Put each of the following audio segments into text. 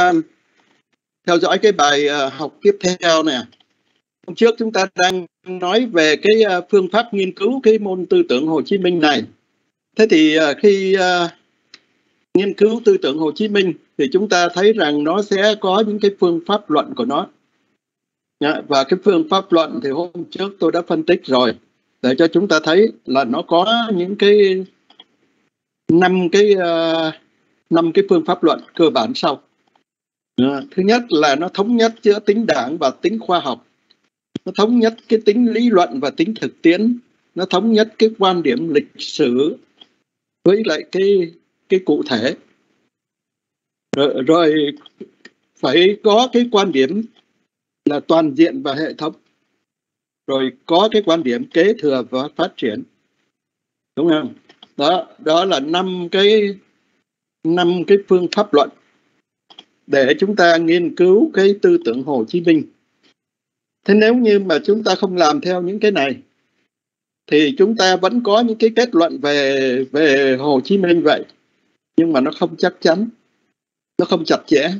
theo dõi cái bài học tiếp theo nè. Hôm trước chúng ta đang nói về cái phương pháp nghiên cứu cái môn tư tưởng Hồ Chí Minh này. Thế thì khi nghiên cứu tư tưởng Hồ Chí Minh thì chúng ta thấy rằng nó sẽ có những cái phương pháp luận của nó. Và cái phương pháp luận thì hôm trước tôi đã phân tích rồi, để cho chúng ta thấy là nó có những cái năm cái phương pháp luận cơ bản sau. Thứ nhất là nó thống nhất giữa tính đảng và tính khoa học, nó thống nhất cái tính lý luận và tính thực tiễn, nó thống nhất cái quan điểm lịch sử với lại cái cụ thể, rồi phải có cái quan điểm là toàn diện và hệ thống, rồi có cái quan điểm kế thừa và phát triển, đúng không? Đó là năm cái phương pháp luận để chúng ta nghiên cứu cái tư tưởng Hồ Chí Minh. Thế nếu như mà chúng ta không làm theo những cái này thì chúng ta vẫn có những cái kết luận về Hồ Chí Minh vậy, nhưng mà nó không chắc chắn, nó không chặt chẽ.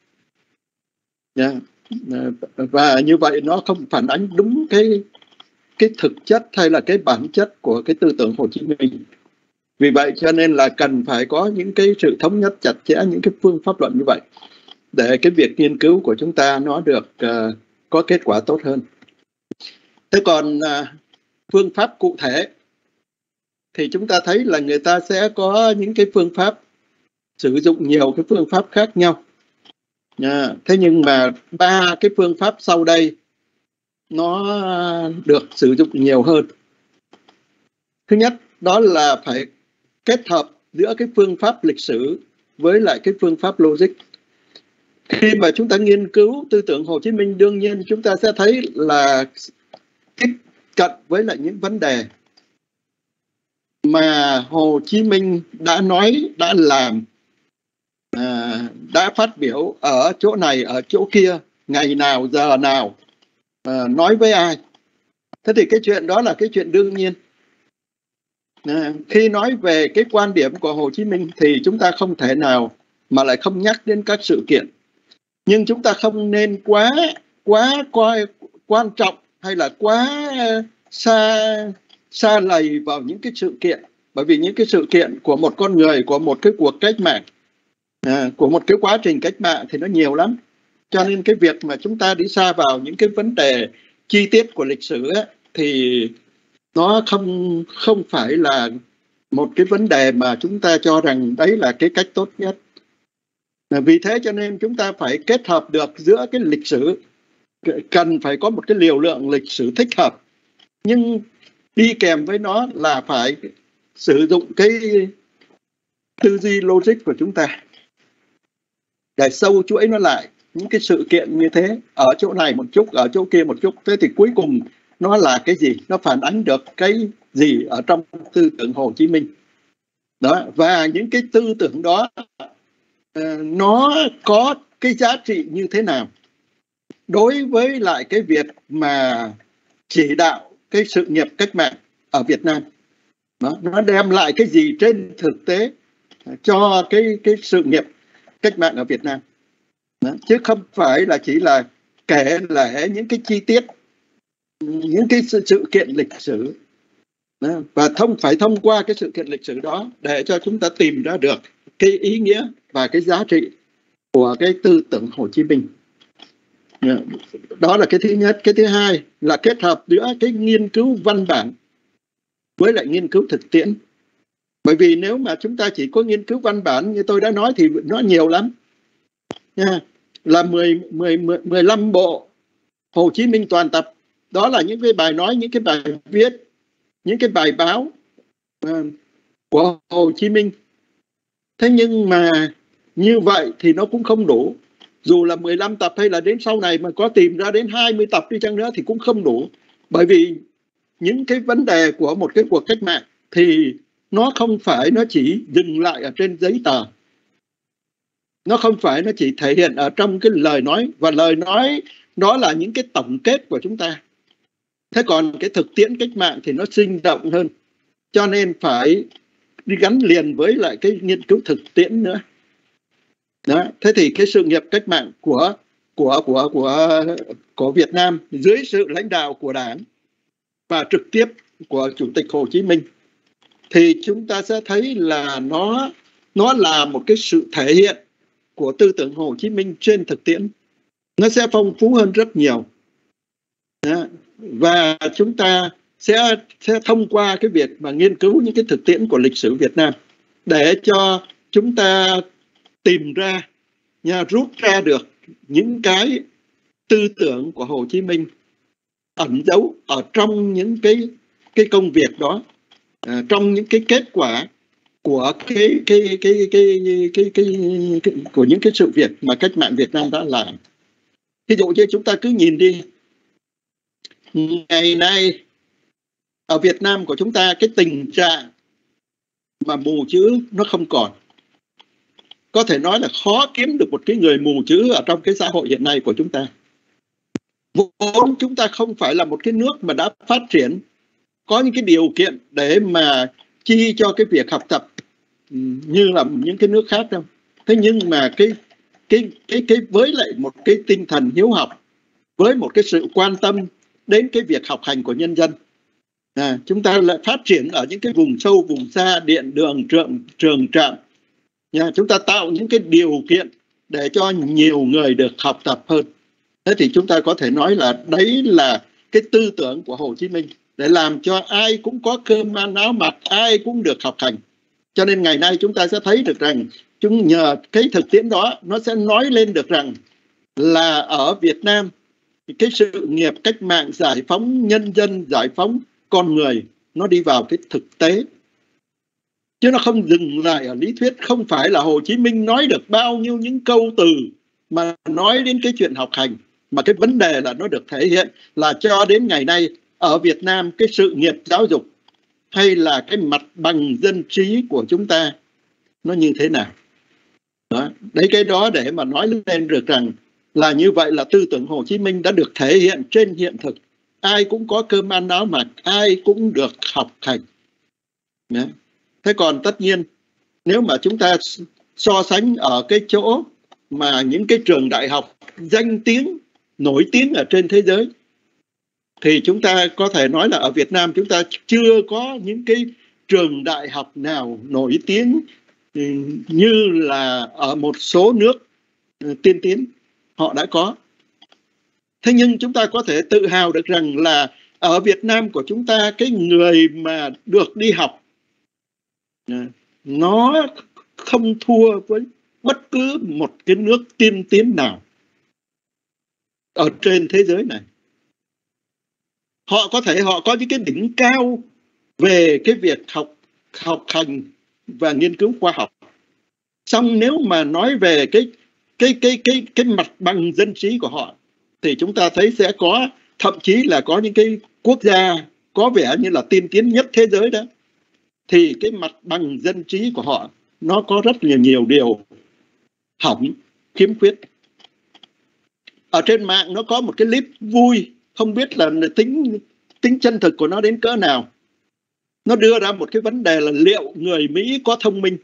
Và như vậy nó không phản ánh đúng cái thực chất hay là cái bản chất của cái tư tưởng Hồ Chí Minh. Vì vậy cho nên là cần phải có những cái sự thống nhất chặt chẽ, những cái phương pháp luận như vậy để cái việc nghiên cứu của chúng ta nó được có kết quả tốt hơn. Thế còn phương pháp cụ thể thì chúng ta thấy là người ta sẽ có những cái phương pháp, sử dụng nhiều cái phương pháp khác nhau. Thế nhưng mà 3 cái phương pháp sau đây nó được sử dụng nhiều hơn. Thứ nhất đó là phải kết hợp giữa cái phương pháp lịch sử với lại cái phương pháp logic. Khi mà chúng ta nghiên cứu tư tưởng Hồ Chí Minh, đương nhiên chúng ta sẽ thấy là tiếp cận với lại những vấn đề mà Hồ Chí Minh đã nói, đã làm, đã phát biểu ở chỗ này, ở chỗ kia, ngày nào, giờ nào, nói với ai. Thế thì cái chuyện đó là cái chuyện đương nhiên. Khi nói về cái quan điểm của Hồ Chí Minh thì chúng ta không thể nào mà lại không nhắc đến các sự kiện. Nhưng chúng ta không nên quá coi quan trọng hay là quá xa lầy vào những cái sự kiện. Bởi vì những cái sự kiện của một con người, của một cái cuộc cách mạng, của một cái quá trình cách mạng thì nó nhiều lắm. Cho nên cái việc mà chúng ta đi xa vào những cái vấn đề chi tiết của lịch sử ấy, thì nó không phải là một cái vấn đề mà chúng ta cho rằng đấy là cái cách tốt nhất. Vì thế cho nên chúng ta phải kết hợp được giữa cái lịch sử, cần phải có một cái liều lượng lịch sử thích hợp, nhưng đi kèm với nó là phải sử dụng cái tư duy logic của chúng ta để sâu chuỗi nó lại, những cái sự kiện như thế, ở chỗ này một chút, ở chỗ kia một chút, thế thì cuối cùng nó là cái gì, nó phản ánh được cái gì ở trong tư tưởng Hồ Chí Minh đó. Và những cái tư tưởng đó nó có cái giá trị như thế nào đối với lại cái việc mà chỉ đạo cái sự nghiệp cách mạng ở Việt Nam. Nó đem lại cái gì trên thực tế cho cái sự nghiệp cách mạng ở Việt Nam. Chứ không phải là chỉ là kể lể những cái chi tiết, những cái sự kiện lịch sử. Và phải thông qua cái sự kiện lịch sử đó để cho chúng ta tìm ra được cái ý nghĩa và cái giá trị của cái tư tưởng Hồ Chí Minh. Đó là cái thứ nhất. Cái thứ hai là kết hợp giữa cái nghiên cứu văn bản với lại nghiên cứu thực tiễn. Bởi vì nếu mà chúng ta chỉ có nghiên cứu văn bản như tôi đã nói thì nó nhiều lắm. Là 15 bộ Hồ Chí Minh toàn tập. Đó là những cái bài nói, những cái bài viết, những cái bài báo của Hồ Chí Minh. Thế nhưng mà như vậy thì nó cũng không đủ. Dù là 15 tập hay là đến sau này mà có tìm ra đến 20 tập đi chăng nữa thì cũng không đủ. Bởi vì những cái vấn đề của một cái cuộc cách mạng thì nó không phải nó chỉ dừng lại ở trên giấy tờ. Nó không phải nó chỉ thể hiện ở trong cái lời nói, và lời nói đó là những cái tổng kết của chúng ta. Thế còn cái thực tiễn cách mạng thì nó sinh động hơn, cho nên phải đi gắn liền với lại cái nghiên cứu thực tiễn nữa. Đó. Thế thì cái sự nghiệp cách mạng của Việt Nam dưới sự lãnh đạo của Đảng và trực tiếp của Chủ tịch Hồ Chí Minh thì chúng ta sẽ thấy là nó là một cái sự thể hiện của tư tưởng Hồ Chí Minh trên thực tiễn. Nó sẽ phong phú hơn rất nhiều. Đó. Và chúng ta sẽ thông qua cái việc mà nghiên cứu những cái thực tiễn của lịch sử Việt Nam để cho chúng ta tìm ra, rút ra được những cái tư tưởng của Hồ Chí Minh ẩn giấu ở trong những cái công việc đó, trong những cái kết quả của của những cái sự việc mà cách mạng Việt Nam đã làm. Ví dụ như chúng ta cứ nhìn đi, ngày nay ở Việt Nam của chúng ta cái tình trạng mà mù chữ nó không còn. Có thể nói là khó kiếm được một cái người mù chữ ở trong cái xã hội hiện nay của chúng ta. Vốn chúng ta không phải là một cái nước mà đã phát triển, có những cái điều kiện để mà chi cho cái việc học tập như là những cái nước khác đâu. Thế nhưng mà cái với lại một cái tinh thần hiếu học, với một cái sự quan tâm đến cái việc học hành của nhân dân, chúng ta lại phát triển ở những cái vùng sâu, vùng xa, điện đường, trường trạm. Chúng ta tạo những cái điều kiện để cho nhiều người được học tập hơn. Thế thì chúng ta có thể nói là đấy là cái tư tưởng của Hồ Chí Minh để làm cho ai cũng có cơm ăn áo mặc, ai cũng được học hành. Cho nên ngày nay chúng ta sẽ thấy được rằng nhờ cái thực tiễn đó nó sẽ nói lên được rằng là ở Việt Nam cái sự nghiệp cách mạng giải phóng nhân dân, giải phóng con người nó đi vào cái thực tế. Chứ nó không dừng lại ở lý thuyết. Không phải là Hồ Chí Minh nói được bao nhiêu những câu từ mà nói đến cái chuyện học hành, mà cái vấn đề là nó được thể hiện là cho đến ngày nay ở Việt Nam cái sự nghiệp giáo dục hay là cái mặt bằng dân trí của chúng ta nó như thế nào. Đó. Đấy, cái đó để mà nói lên được rằng là như vậy là tư tưởng Hồ Chí Minh đã được thể hiện trên hiện thực. Ai cũng có cơm ăn áo mặc, ai cũng được học hành. Đó. Thế còn tất nhiên nếu mà chúng ta so sánh ở cái chỗ mà những cái trường đại học danh tiếng, nổi tiếng ở trên thế giới, thì chúng ta có thể nói là ở Việt Nam chúng ta chưa có những cái trường đại học nào nổi tiếng như là ở một số nước tiên tiến họ đã có. Thế nhưng chúng ta có thể tự hào được rằng là ở Việt Nam của chúng ta cái người mà được đi học nó không thua với bất cứ một cái nước tiên tiến nào ở trên thế giới này. Họ có những cái đỉnh cao về cái việc học hành và nghiên cứu khoa học. Xong nếu mà nói về cái mặt bằng dân trí của họ thì chúng ta thấy sẽ có, thậm chí là có những cái quốc gia có vẻ như là tiên tiến nhất thế giới đó, thì cái mặt bằng dân trí của họ nó có rất nhiều điều hỏng, khiếm khuyết. Ở trên mạng nó có một cái clip vui, không biết là tính chân thực của nó đến cỡ nào. Nó đưa ra một cái vấn đề là liệu người Mỹ có thông minh.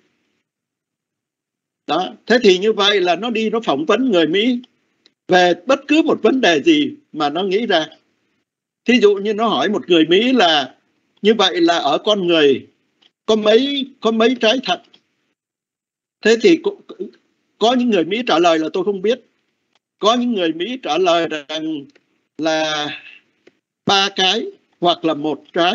Đó. Thế thì như vậy là nó phỏng vấn người Mỹ về bất cứ một vấn đề gì mà nó nghĩ ra. Thí dụ như nó hỏi một người Mỹ là như vậy là ở con người có mấy trái thận. Thế thì có những người Mỹ trả lời là tôi không biết. Có những người Mỹ trả lời rằng là 3 cái hoặc là 1 trái.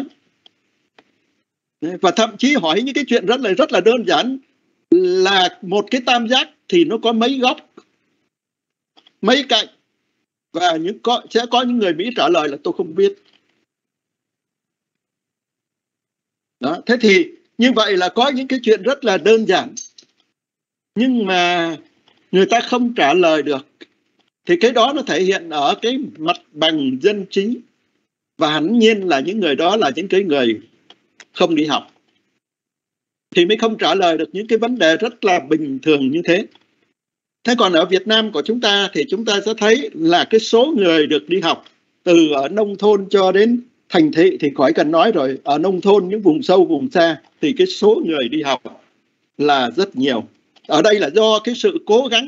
Và thậm chí hỏi những cái chuyện rất là đơn giản là một cái tam giác thì nó có mấy góc, mấy cạnh. Và sẽ có những người Mỹ trả lời là tôi không biết. Đó. Thế thì như vậy là có những cái chuyện rất là đơn giản nhưng mà người ta không trả lời được. Thì cái đó nó thể hiện ở cái mặt bằng dân trí. Và hẳn nhiên là những người đó là những cái người không đi học thì mới không trả lời được những cái vấn đề rất là bình thường như thế. Thế còn ở Việt Nam của chúng ta thì chúng ta sẽ thấy là cái số người được đi học từ ở nông thôn cho đến thành thị thì khỏi cần nói rồi. Ở nông thôn, những vùng sâu, vùng xa thì cái số người đi học là rất nhiều. Ở đây là do cái sự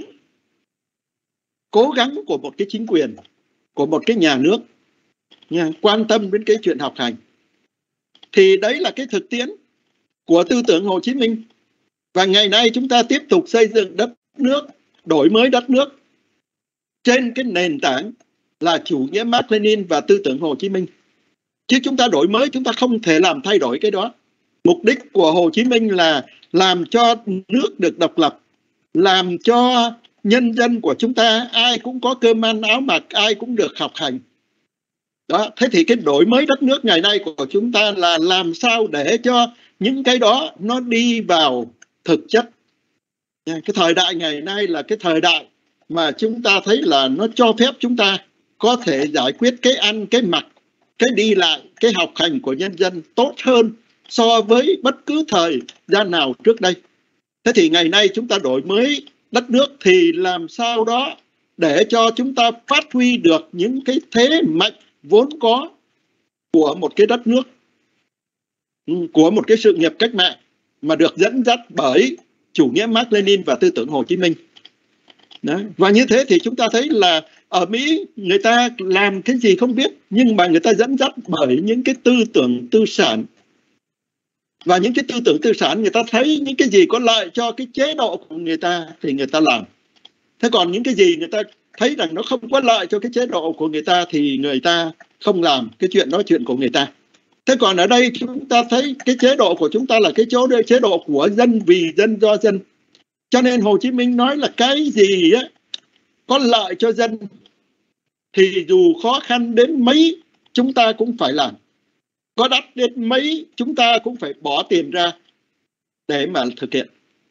cố gắng của một cái chính quyền, của một cái nhà nước nha, quan tâm đến cái chuyện học hành. Thì đấy là cái thực tiễn của tư tưởng Hồ Chí Minh. Và ngày nay chúng ta tiếp tục xây dựng đất nước, đổi mới đất nước trên cái nền tảng là chủ nghĩa Mác Lênin và tư tưởng Hồ Chí Minh. Chứ chúng ta đổi mới, chúng ta không thể làm thay đổi cái đó. Mục đích của Hồ Chí Minh là làm cho nước được độc lập, làm cho nhân dân của chúng ta ai cũng có cơm ăn áo mặc, ai cũng được học hành. Đó, thế thì cái đổi mới đất nước ngày nay của chúng ta là làm sao để cho những cái đó nó đi vào thực chất. Cái thời đại ngày nay là cái thời đại mà chúng ta thấy là nó cho phép chúng ta có thể giải quyết cái ăn, cái mặc, cái đi lại, cái học hành của nhân dân tốt hơn so với bất cứ thời gian nào trước đây. Thế thì ngày nay chúng ta đổi mới đất nước thì làm sao đó để cho chúng ta phát huy được những cái thế mạnh vốn có của một cái đất nước, của một cái sự nghiệp cách mạng mà được dẫn dắt bởi chủ nghĩa Mác Lênin và tư tưởng Hồ Chí Minh. Đó. Và như thế thì chúng ta thấy là ở Mỹ người ta làm cái gì không biết, nhưng mà người ta dẫn dắt bởi những cái tư tưởng tư sản. Và những cái tư tưởng tư sản, người ta thấy những cái gì có lợi cho cái chế độ của người ta thì người ta làm. Thế còn những cái gì người ta thấy rằng nó không có lợi cho cái chế độ của người ta thì người ta không làm. Cái chuyện đó chuyện của người ta. Thế còn ở đây chúng ta thấy cái chế độ của chúng ta là cái chế độ của dân, vì dân, do dân. Cho nên Hồ Chí Minh nói là cái gì á, có lợi cho dân thì dù khó khăn đến mấy chúng ta cũng phải làm. Có đắt đến mấy chúng ta cũng phải bỏ tiền ra để mà thực hiện.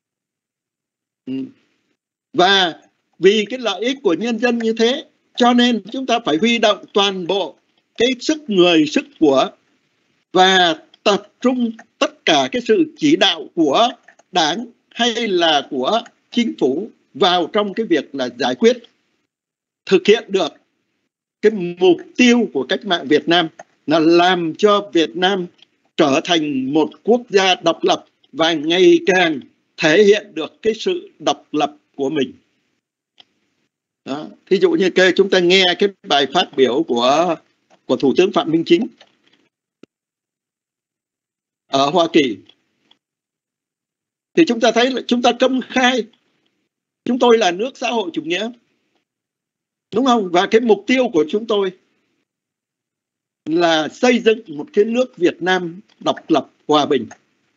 Và vì cái lợi ích của nhân dân như thế, cho nên chúng ta phải huy động toàn bộ cái sức người, sức của, và tập trung tất cả cái sự chỉ đạo của Đảng hay là của chính phủ vào trong cái việc là giải quyết, thực hiện được cái mục tiêu của cách mạng Việt Nam là làm cho Việt Nam trở thành một quốc gia độc lập và ngày càng thể hiện được cái sự độc lập của mình. Đó. Thí dụ như chúng ta nghe cái bài phát biểu của Thủ tướng Phạm Minh Chính ở Hoa Kỳ, thì chúng ta thấy là chúng ta công khai chúng tôi là nước xã hội chủ nghĩa, đúng không? Và cái mục tiêu của chúng tôi là xây dựng một cái nước Việt Nam độc lập, hòa bình.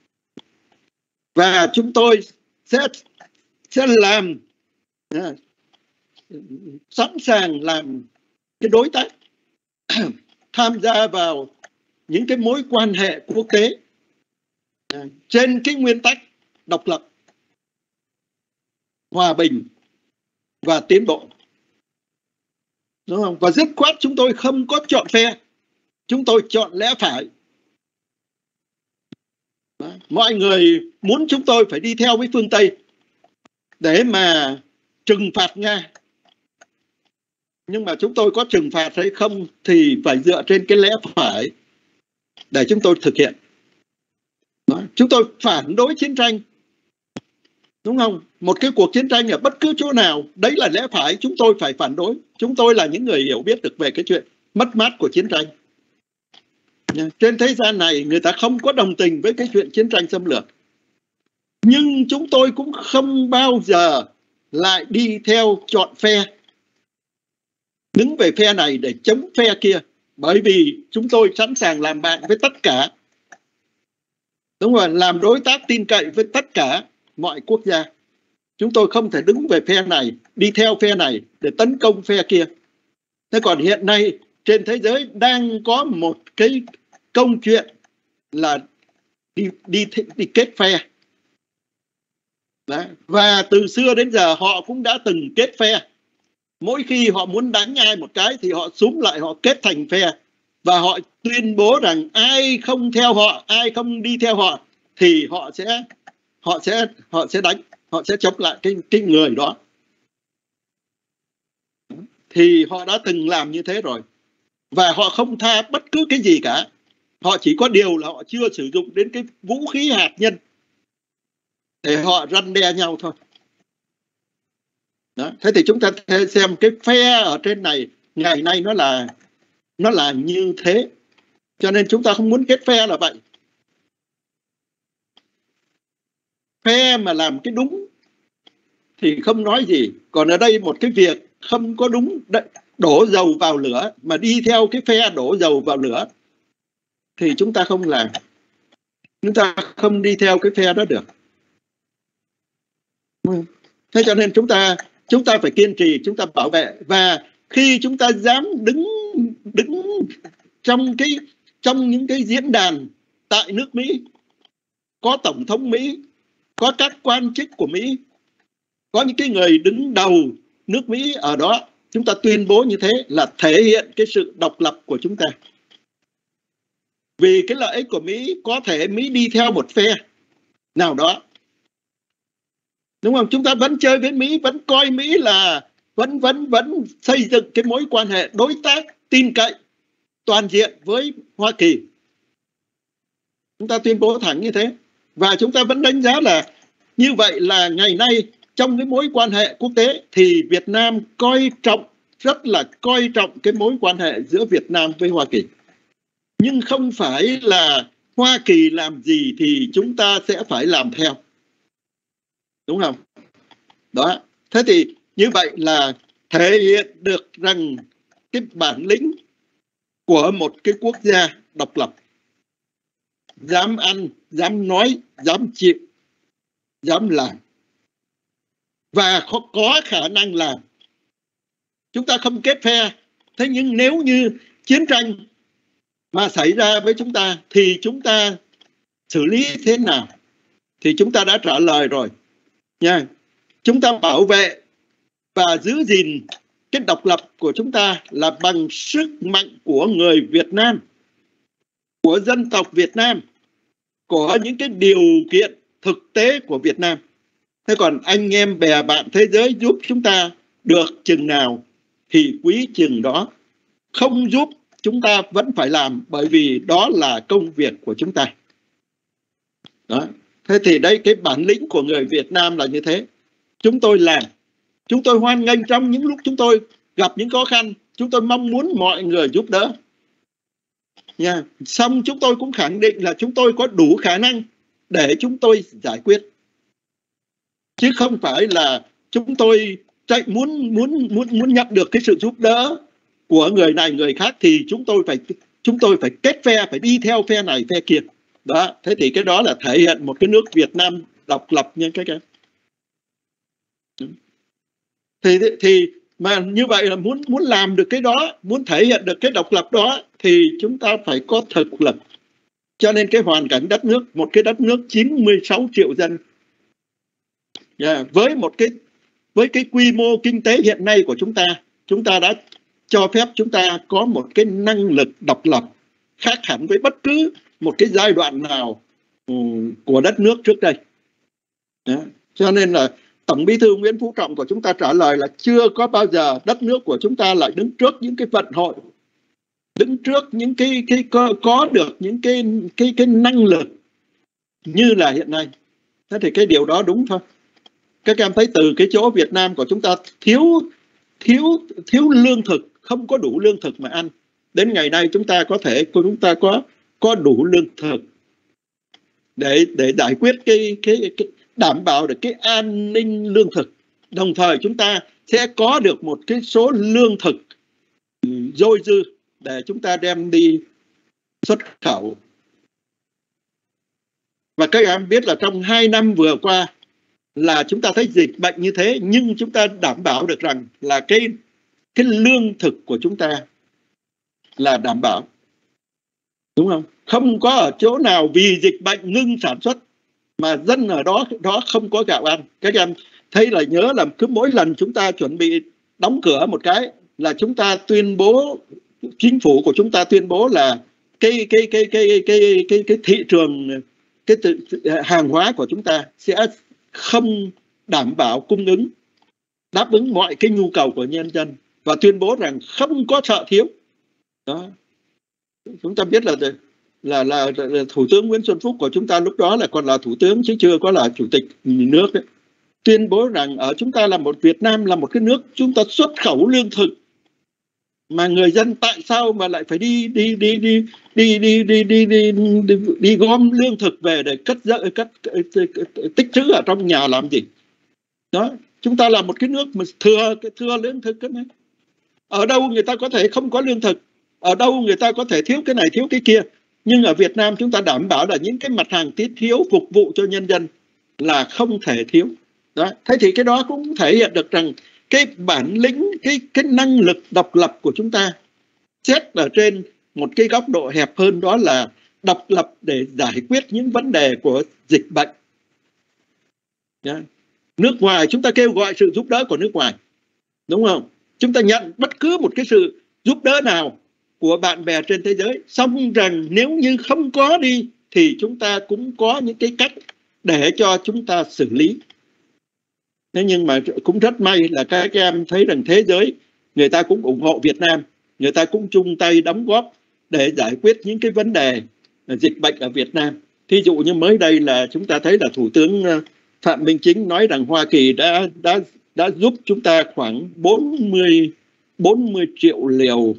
Và chúng tôi sẽ làm, sẵn sàng làm cái đối tác, tham gia vào những cái mối quan hệ quốc tế trên cái nguyên tắc độc lập, hòa bình và tiến bộ, đúng không? Và dứt khoát chúng tôi không có chọn phe, chúng tôi chọn lẽ phải. Mọi người muốn chúng tôi phải đi theo với phương Tây để mà trừng phạt Nga, nhưng mà chúng tôi có trừng phạt hay không thì phải dựa trên cái lẽ phải để chúng tôi thực hiện. Đó. Chúng tôi phản đối chiến tranh, đúng không? Một cái cuộc chiến tranh ở bất cứ chỗ nào, đấy là lẽ phải, chúng tôi phải phản đối. Chúng tôi là những người hiểu biết được về cái chuyện mất mát của chiến tranh. Trên thế gian này người ta không có đồng tình với cái chuyện chiến tranh xâm lược, nhưng chúng tôi cũng không bao giờ lại đi theo chọn phe, đứng về phe này để chống phe kia, bởi vì chúng tôi sẵn sàng làm bạn với tất cả, đúng rồi, làm đối tác tin cậy với tất cả mọi quốc gia. Chúng tôi không thể đứng về phe này, đi theo phe này để tấn công phe kia. Thế còn hiện nay trên thế giới đang có một cái câu chuyện là đi kết phe. Đấy. Và từ xưa đến giờ họ cũng đã từng kết phe. Mỗi khi họ muốn đánh ai một cái thì họ xúm lại, họ kết thành phe. Và họ tuyên bố rằng ai không theo họ, ai không đi theo họ thì họ sẽ đánh, họ sẽ chống lại cái người đó. Thì họ đã từng làm như thế rồi. Và họ không tha bất cứ cái gì cả. Họ chỉ có điều là họ chưa sử dụng đến cái vũ khí hạt nhân để họ răn đe nhau thôi. Đó. Thế thì chúng ta xem cái phe ở trên này ngày nay nó là như thế, cho nên chúng ta không muốn kết phe là vậy. Phe mà làm cái đúng thì không nói gì, còn ở đây một cái việc không có đúng, đổ dầu vào lửa mà đi theo cái phe đổ dầu vào lửa thì chúng ta không làm, chúng ta không đi theo cái phe đó được. Thế cho nên chúng ta phải kiên trì, chúng ta bảo vệ. Và khi chúng ta dám đứng trong những cái diễn đàn tại nước Mỹ, có tổng thống Mỹ, có các quan chức của Mỹ, có những cái người đứng đầu nước Mỹ ở đó, chúng ta tuyên bố như thế là thể hiện cái sự độc lập của chúng ta. Vì cái lợi ích của Mỹ, có thể Mỹ đi theo một phe nào đó, đúng không? Chúng ta vẫn chơi với Mỹ, vẫn coi Mỹ là vẫn xây dựng cái mối quan hệ đối tác tin cậy toàn diện với Hoa Kỳ. Chúng ta tuyên bố thẳng như thế. Và chúng ta vẫn đánh giá là như vậy là ngày nay trong cái mối quan hệ quốc tế thì Việt Nam rất là coi trọng cái mối quan hệ giữa Việt Nam với Hoa Kỳ. Nhưng không phải là Hoa Kỳ làm gì thì chúng ta sẽ phải làm theo, đúng không? Đó. Thế thì như vậy là thể hiện được rằng cái bản lĩnh của một cái quốc gia độc lập, dám ăn, dám nói, dám chịu, dám làm và có khả năng làm. Chúng ta không kết phe. Thế nhưng nếu như chiến tranh mà xảy ra với chúng ta thì chúng ta xử lý thế nào? Thì chúng ta đã trả lời rồi nha. Chúng ta bảo vệ và giữ gìn cái độc lập của chúng ta là bằng sức mạnh của người Việt Nam, của dân tộc Việt Nam, của những cái điều kiện thực tế của Việt Nam. Thế còn anh em bè bạn thế giới giúp chúng ta được chừng nào thì quý chừng đó. Không giúp chúng ta vẫn phải làm, bởi vì đó là công việc của chúng ta. Đó. Thế thì đây, cái bản lĩnh của người Việt Nam là như thế. Chúng tôi làm, chúng tôi hoan nghênh trong những lúc chúng tôi gặp những khó khăn, chúng tôi mong muốn mọi người giúp đỡ. Nha. Xong chúng tôi cũng khẳng định là chúng tôi có đủ khả năng để chúng tôi giải quyết. Chứ không phải là chúng tôi muốn nhận được cái sự giúp đỡ của người này người khác thì chúng tôi phải kết phe, phải đi theo phe này phe kia. Đó, thế thì cái đó là thể hiện một cái nước Việt Nam độc lập như cái. Thì mà như vậy là muốn làm được cái đó, muốn thể hiện được cái độc lập đó thì chúng ta phải có thực lực. Cho nên cái hoàn cảnh đất nước, một cái đất nước 96 triệu dân, với cái quy mô kinh tế hiện nay của chúng ta đã cho phép chúng ta có một cái năng lực độc lập khác hẳn với bất cứ một cái giai đoạn nào của đất nước trước đây. Đó. Cho nên là Tổng Bí thư Nguyễn Phú Trọng của chúng ta trả lời là chưa có bao giờ đất nước của chúng ta lại đứng trước những cái vận hội, đứng trước những cái có được những cái năng lực như là hiện nay. Thế thì cái điều đó đúng thôi. Các em thấy từ cái chỗ Việt Nam của chúng ta thiếu lương thực, không có đủ lương thực mà ăn, đến ngày nay chúng ta có đủ lương thực để giải quyết cái đảm bảo được cái an ninh lương thực. Đồng thời chúng ta sẽ có được một cái số lương thực dôi dư để chúng ta đem đi xuất khẩu. Và các em biết là trong 2 năm vừa qua là chúng ta thấy dịch bệnh như thế, nhưng chúng ta đảm bảo được rằng là cái lương thực của chúng ta là đảm bảo, đúng không? Không có ở chỗ nào vì dịch bệnh ngưng sản xuất mà dân ở đó không có gạo ăn. Các em thấy là nhớ là cứ mỗi lần chúng ta chuẩn bị đóng cửa một cái là chúng ta tuyên bố, chính phủ của chúng ta tuyên bố là cái thị trường, hàng hóa của chúng ta sẽ không đảm bảo cung ứng, đáp ứng mọi cái nhu cầu của nhân dân, và tuyên bố rằng không có sợ thiếu. Đó. Chúng ta biết là Thủ tướng Nguyễn Xuân Phúc của chúng ta lúc đó là còn là thủ tướng chứ chưa có là chủ tịch nước đấy. tuyên bố rằng ở chúng ta là Việt Nam là một cái nước chúng ta xuất khẩu lương thực, mà người dân tại sao mà lại phải đi gom lương thực về để tích trữ ở trong nhà làm gì? Đó, chúng ta là một cái nước mà thừa lương thực cái này. Ở đâu người ta có thể không có lương thực, ở đâu người ta có thể thiếu cái này thiếu cái kia, nhưng ở Việt Nam chúng ta đảm bảo là những cái mặt hàng thiết yếu phục vụ cho nhân dân là không thể thiếu. Đó, thế thì cái đó cũng thể hiện được rằng cái bản lĩnh, cái năng lực độc lập của chúng ta, xét ở trên một cái góc độ hẹp hơn, đó là độc lập để giải quyết những vấn đề của dịch bệnh. Nước ngoài chúng ta kêu gọi sự giúp đỡ của nước ngoài, đúng không? Chúng ta nhận bất cứ một cái sự giúp đỡ nào của bạn bè trên thế giới, xong rằng nếu như không có đi thì chúng ta cũng có những cái cách để cho chúng ta xử lý. Thế nhưng mà cũng rất may là các em thấy rằng thế giới người ta cũng ủng hộ Việt Nam, người ta cũng chung tay đóng góp để giải quyết những cái vấn đề dịch bệnh ở Việt Nam. Thí dụ như mới đây là chúng ta thấy là Thủ tướng Phạm Minh Chính nói rằng Hoa Kỳ đã giúp chúng ta khoảng 40 triệu liều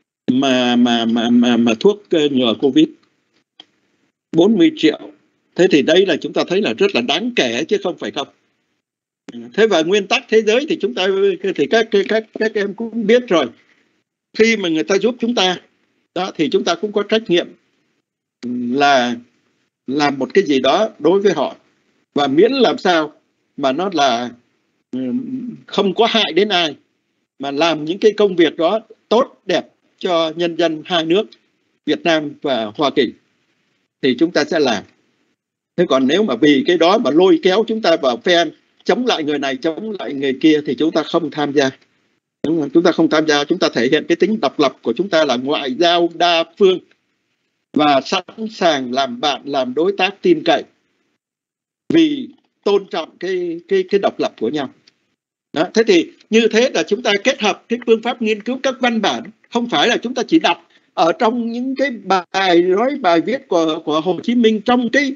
mà thuốc ngừa Covid. 40 triệu. Thế thì đây là chúng ta thấy là rất là đáng kể chứ không phải không. Thế và nguyên tắc thế giới thì chúng ta thì các em cũng biết rồi. Khi mà người ta giúp chúng ta đó thì chúng ta cũng có trách nhiệm là làm một cái gì đó đối với họ, và miễn làm sao mà nó là không có hại đến ai, mà làm những cái công việc đó tốt đẹp cho nhân dân hai nước Việt Nam và Hoa Kỳ thì chúng ta sẽ làm. Thế còn nếu mà vì cái đó mà lôi kéo chúng ta vào phe chống lại người này chống lại người kia thì chúng ta không tham gia. Đúng không? Chúng ta không tham gia, chúng ta thể hiện cái tính độc lập của chúng ta là ngoại giao đa phương và sẵn sàng làm bạn, làm đối tác tin cậy vì tôn trọng cái độc lập của nhau. Đó, thế thì như thế là chúng ta kết hợp cái phương pháp nghiên cứu các văn bản, không phải là chúng ta chỉ đọc ở trong những cái bài viết của Hồ Chí Minh trong cái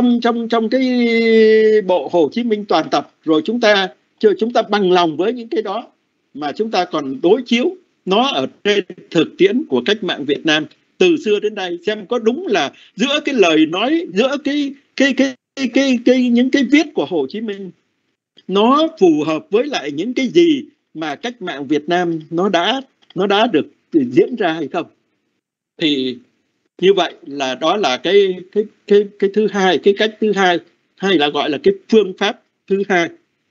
bộ Hồ Chí Minh toàn tập, rồi chúng ta bằng lòng với những cái đó, mà chúng ta còn đối chiếu nó ở trên thực tiễn của cách mạng Việt Nam từ xưa đến nay, xem có đúng là giữa cái lời nói, giữa những cái viết của Hồ Chí Minh nó phù hợp với lại những cái gì mà cách mạng Việt Nam nó đã được diễn ra hay không. Thì như vậy là đó là cái thứ hai, cái cách thứ hai, hay là gọi là cái phương pháp thứ hai.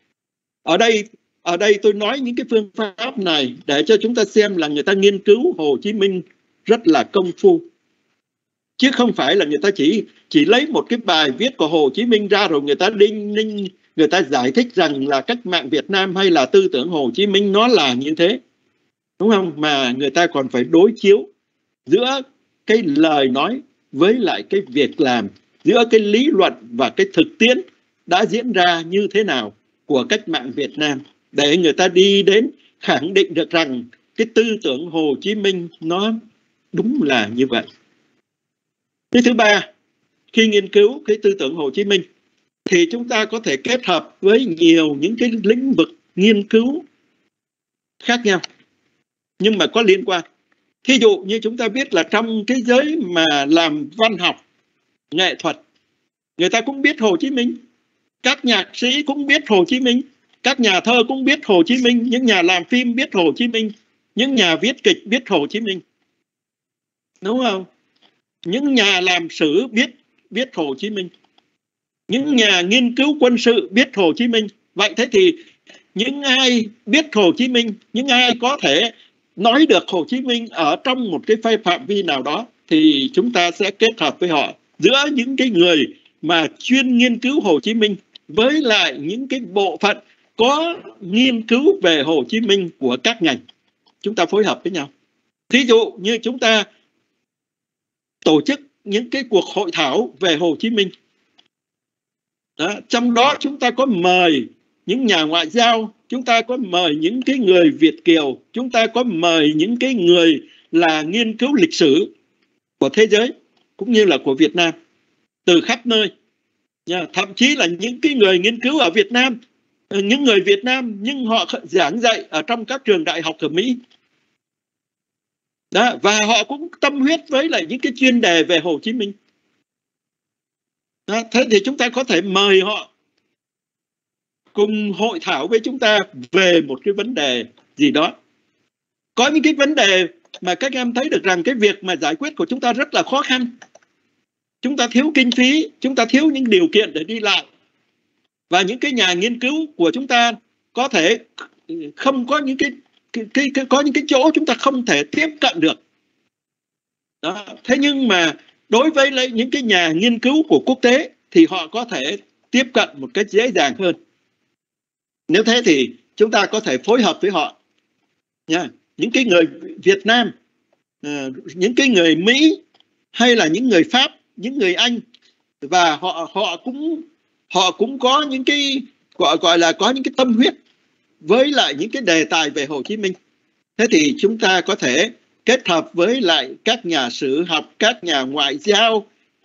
Ở đây tôi nói những cái phương pháp này để cho chúng ta xem là người ta nghiên cứu Hồ Chí Minh rất là công phu, chứ không phải là người ta chỉ lấy một cái bài viết của Hồ Chí Minh ra rồi người ta người ta giải thích rằng là cách mạng Việt Nam hay là tư tưởng Hồ Chí Minh nó là như thế, đúng không? Mà người ta còn phải đối chiếu giữa cái lời nói với lại cái việc làm, giữa cái lý luận và cái thực tiễn đã diễn ra như thế nào của cách mạng Việt Nam, để người ta đi đến khẳng định được rằng cái tư tưởng Hồ Chí Minh nó đúng là như vậy. Cái thứ ba, khi nghiên cứu cái tư tưởng Hồ Chí Minh thì chúng ta có thể kết hợp với nhiều những cái lĩnh vực nghiên cứu khác nhau nhưng mà có liên quan. Thí dụ như chúng ta biết là trong cái giới mà làm văn học, nghệ thuật, người ta cũng biết Hồ Chí Minh, các nhạc sĩ cũng biết Hồ Chí Minh, các nhà thơ cũng biết Hồ Chí Minh, những nhà làm phim biết Hồ Chí Minh, những nhà viết kịch biết Hồ Chí Minh, đúng không? Những nhà làm sử biết Hồ Chí Minh, những nhà nghiên cứu quân sự biết Hồ Chí Minh. Vậy thế thì những ai biết Hồ Chí Minh, những ai có thể nói được Hồ Chí Minh ở trong một cái phạm vi nào đó thì chúng ta sẽ kết hợp với họ, giữa những cái người mà chuyên nghiên cứu Hồ Chí Minh với lại những cái bộ phận có nghiên cứu về Hồ Chí Minh của các ngành, chúng ta phối hợp với nhau. Thí dụ như chúng ta tổ chức những cái cuộc hội thảo về Hồ Chí Minh đó, trong đó chúng ta có mời những nhà ngoại giao, chúng ta có mời những cái người Việt kiều, chúng ta có mời những cái người là nghiên cứu lịch sử của thế giới cũng như là của Việt Nam từ khắp nơi. Thậm chí là những cái người nghiên cứu ở Việt Nam những người Việt Nam nhưng họ giảng dạy ở trong các trường đại học ở Mỹ. Đó, và họ cũng tâm huyết với lại những cái chuyên đề về Hồ Chí Minh. Đó, thế thì chúng ta có thể mời họ cùng hội thảo với chúng ta về một cái vấn đề gì đó. Có những cái vấn đề mà các em thấy được rằng cái việc mà giải quyết của chúng ta rất là khó khăn. Chúng ta thiếu kinh phí, chúng ta thiếu những điều kiện để đi lại. Và những cái nhà nghiên cứu của chúng ta có thể không có những có những cái chỗ chúng ta không thể tiếp cận được. Đó. Thế nhưng mà đối với lại những cái nhà nghiên cứu của quốc tế thì họ có thể tiếp cận một cách dễ dàng hơn. Nếu thế thì chúng ta có thể phối hợp với họ nha. Những cái người Việt Nam, những cái người Mỹ hay là những người Pháp, những người Anh, và họ cũng có những cái gọi là có những cái tâm huyết với lại những cái đề tài về Hồ Chí Minh. Thế thì chúng ta có thể kết hợp với lại các nhà sử học, các nhà ngoại giao,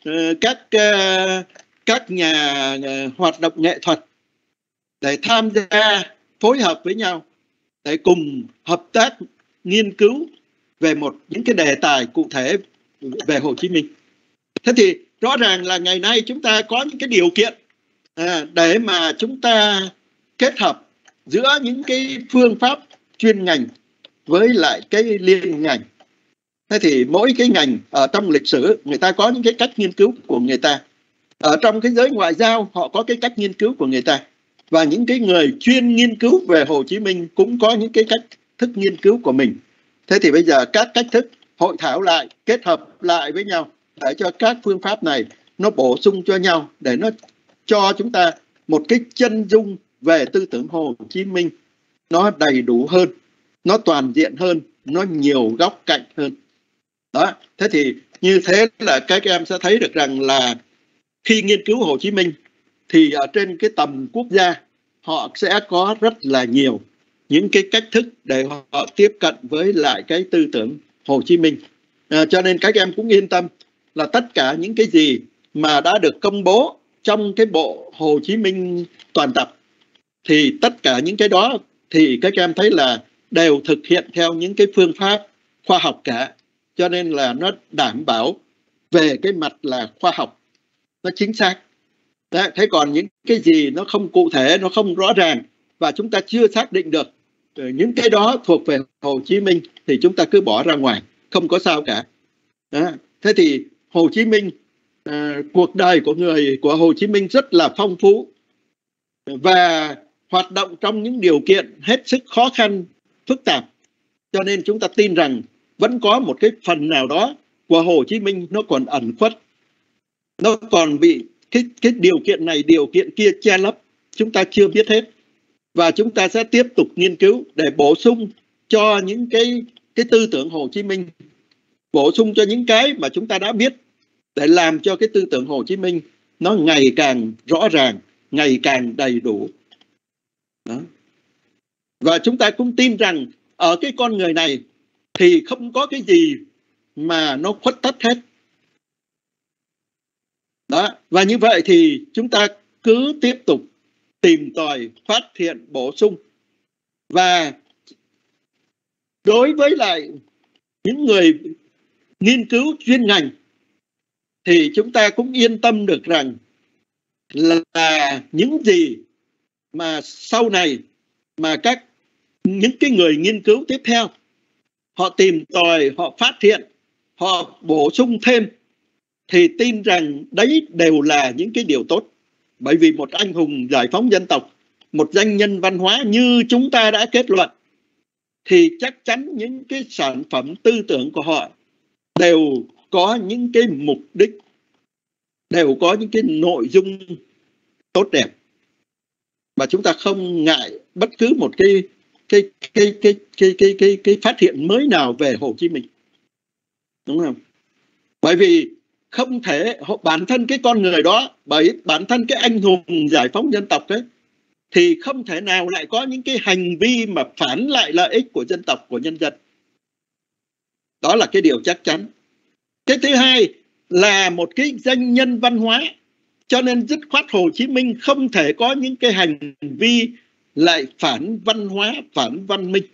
các nhà hoạt động nghệ thuật để tham gia phối hợp với nhau để cùng hợp tác nghiên cứu về những cái đề tài cụ thể về Hồ Chí Minh. Thế thì rõ ràng là ngày nay chúng ta có những cái điều kiện để mà chúng ta kết hợp giữa những cái phương pháp chuyên ngành với lại cái liên ngành. Thế thì mỗi cái ngành ở trong lịch sử người ta có những cái cách nghiên cứu của người ta. Ở trong cái giới ngoại giao họ có cái cách nghiên cứu của người ta. Và những cái người chuyên nghiên cứu về Hồ Chí Minh cũng có những cái cách thức nghiên cứu của mình. Thế thì bây giờ các cách thức hội thảo lại, kết hợp lại với nhau để cho các phương pháp này nó bổ sung cho nhau, để nó cho chúng ta một cái chân dung về tư tưởng Hồ Chí Minh nó đầy đủ hơn, nó toàn diện hơn, nó nhiều góc cạnh hơn. Đó, thế thì như thế là các em sẽ thấy được rằng là khi nghiên cứu Hồ Chí Minh thì ở trên cái tầm quốc gia họ sẽ có rất là nhiều những cái cách thức để họ tiếp cận với lại cái tư tưởng Hồ Chí Minh. Cho nên các em cũng yên tâm là tất cả những cái gì mà đã được công bố trong cái bộ Hồ Chí Minh toàn tập thì tất cả những cái đó thì các em thấy là đều thực hiện theo những cái phương pháp khoa học cả. Cho nên là nó đảm bảo về cái mặt là khoa học, nó chính xác. Đấy, thế còn những cái gì nó không cụ thể, nó không rõ ràng và chúng ta chưa xác định được những cái đó thuộc về Hồ Chí Minh thì chúng ta cứ bỏ ra ngoài, không có sao cả. Đó. Thế thì Hồ Chí Minh, cuộc đời của Hồ Chí Minh rất là phong phú và hoạt động trong những điều kiện hết sức khó khăn, phức tạp. Cho nên chúng ta tin rằng vẫn có một cái phần nào đó của Hồ Chí Minh nó còn ẩn khuất, nó còn bị cái điều kiện này, điều kiện kia che lấp, chúng ta chưa biết hết. Và chúng ta sẽ tiếp tục nghiên cứu để bổ sung cho những cái tư tưởng Hồ Chí Minh, bổ sung cho những cái mà chúng ta đã biết để làm cho cái tư tưởng Hồ Chí Minh nó ngày càng rõ ràng, ngày càng đầy đủ. Đó. Và chúng ta cũng tin rằng ở cái con người này thì không có cái gì mà nó khuất tất hết. Đó. Và như vậy thì chúng ta cứ tiếp tục tìm tòi, phát hiện, bổ sung. Và đối với lại những người nghiên cứu chuyên ngành thì chúng ta cũng yên tâm được rằng là những gì mà sau này mà những cái người nghiên cứu tiếp theo họ tìm tòi, họ phát hiện, họ bổ sung thêm thì tin rằng đấy đều là những cái điều tốt. Bởi vì một anh hùng giải phóng dân tộc, một danh nhân văn hóa như chúng ta đã kết luận thì chắc chắn những cái sản phẩm tư tưởng của họ đều có những cái mục đích, đều có những cái nội dung tốt đẹp. Và chúng ta không ngại bất cứ một cái phát hiện mới nào về Hồ Chí Minh. Đúng không? Bởi vì không thể bản thân cái con người đó, bởi bản thân cái anh hùng giải phóng dân tộc ấy thì không thể nào lại có những cái hành vi mà phản lại lợi ích của dân tộc, của nhân dân. Đó là cái điều chắc chắn. Cái thứ hai là một cái danh nhân văn hóa, cho nên dứt khoát Hồ Chí Minh không thể có những cái hành vi lại phản văn hóa, phản văn minh.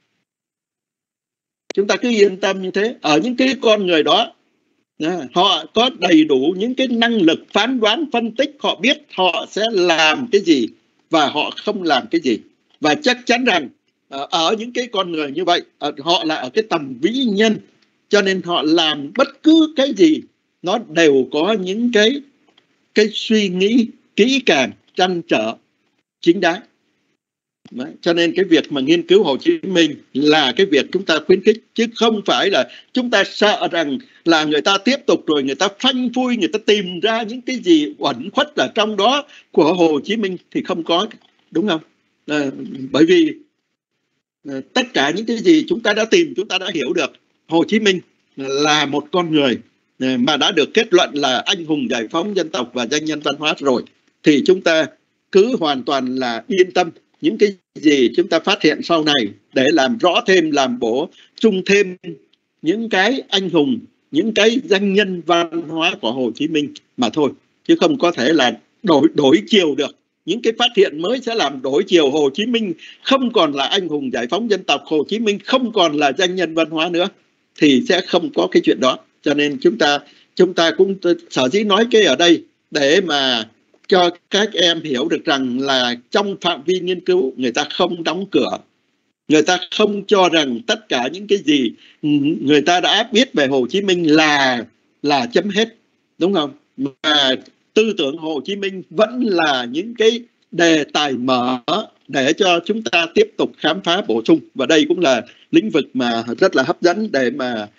Chúng ta cứ yên tâm như thế. Ở những cái con người đó, họ có đầy đủ những cái năng lực phán đoán, phân tích. Họ biết họ sẽ làm cái gì và họ không làm cái gì. Và chắc chắn rằng ở những cái con người như vậy, họ là ở cái tầm vĩ nhân, cho nên họ làm bất cứ cái gì nó đều có những cái suy nghĩ kỹ càng, trăn trở, chính đáng. Đấy. Cho nên cái việc mà nghiên cứu Hồ Chí Minh là cái việc chúng ta khuyến khích, chứ không phải là chúng ta sợ rằng là người ta tiếp tục rồi người ta phanh phui, người ta tìm ra những cái gì uẩn khuất ở trong đó của Hồ Chí Minh thì không có, đúng không? Bởi vì tất cả những cái gì chúng ta đã tìm, chúng ta đã hiểu được. Hồ Chí Minh là một con người mà đã được kết luận là anh hùng giải phóng dân tộc và danh nhân văn hóa rồi, thì chúng ta cứ hoàn toàn là yên tâm. Những cái gì chúng ta phát hiện sau này để làm rõ thêm, làm bổ sung thêm những cái anh hùng, những cái danh nhân văn hóa của Hồ Chí Minh mà thôi, chứ không có thể là đổi chiều được. Những cái phát hiện mới sẽ làm đổi chiều. Hồ Chí Minh không còn là anh hùng giải phóng dân tộc, Hồ Chí Minh không còn là danh nhân văn hóa nữa, thì sẽ không có cái chuyện đó. Cho nên chúng ta cũng sở dĩ nói cái ở đây để mà cho các em hiểu được rằng là trong phạm vi nghiên cứu người ta không đóng cửa, người ta không cho rằng tất cả những cái gì người ta đã biết về Hồ Chí Minh là chấm hết, đúng không? Mà tư tưởng Hồ Chí Minh vẫn là những cái đề tài mở để cho chúng ta tiếp tục khám phá bổ sung, và đây cũng là lĩnh vực mà rất là hấp dẫn để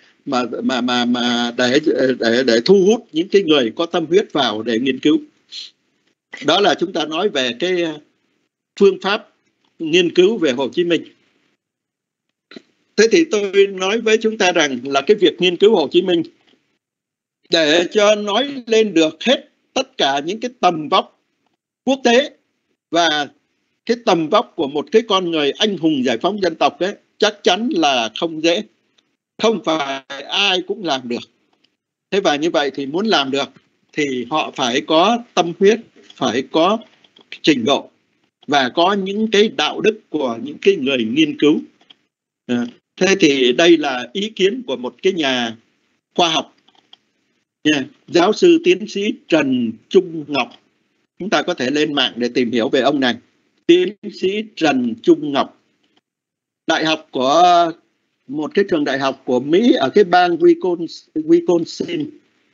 để thu hút những cái người có tâm huyết vào để nghiên cứu. Đó là chúng ta nói về cái phương pháp nghiên cứu về Hồ Chí Minh. Thế thì tôi nói với chúng ta rằng là cái việc nghiên cứu Hồ Chí Minh để cho nói lên được hết tất cả những cái tầm vóc quốc tế và cái tầm vóc của một cái con người anh hùng giải phóng dân tộc ấy, chắc chắn là không dễ, không phải ai cũng làm được. Thế và như vậy thì muốn làm được thì họ phải có tâm huyết, phải có trình độ và có những cái đạo đức của những cái người nghiên cứu. Thế thì đây là ý kiến của một cái nhà khoa học, giáo sư tiến sĩ Trần Trung Ngọc. Chúng ta có thể lên mạng để tìm hiểu về ông này. Tiến sĩ Trần Trung Ngọc, đại học của một cái trường đại học của Mỹ ở cái bang Wisconsin,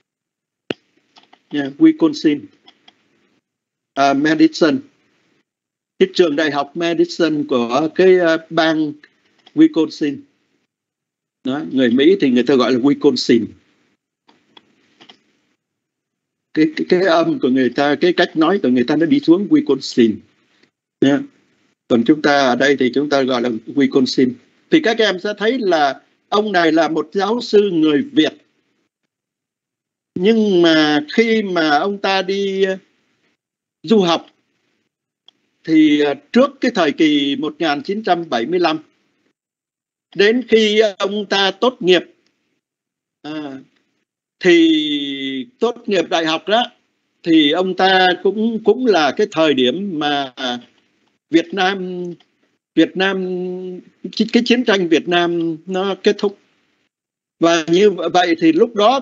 Madison. Cái trường đại học Madison của cái bang Wisconsin. Đó, người Mỹ thì người ta gọi là Wisconsin. Cái âm của người ta, cái cách nói của người ta nó đi xuống Wisconsin. Còn chúng ta ở đây thì chúng ta gọi là Wisconsin. Thì các em sẽ thấy là ông này là một giáo sư người Việt. Nhưng mà khi mà ông ta đi du học thì trước cái thời kỳ 1975, đến khi ông ta tốt nghiệp thì tốt nghiệp đại học đó, thì ông ta cũng là cái thời điểm mà Việt Nam cái chiến tranh Việt Nam nó kết thúc. Và như vậy thì lúc đó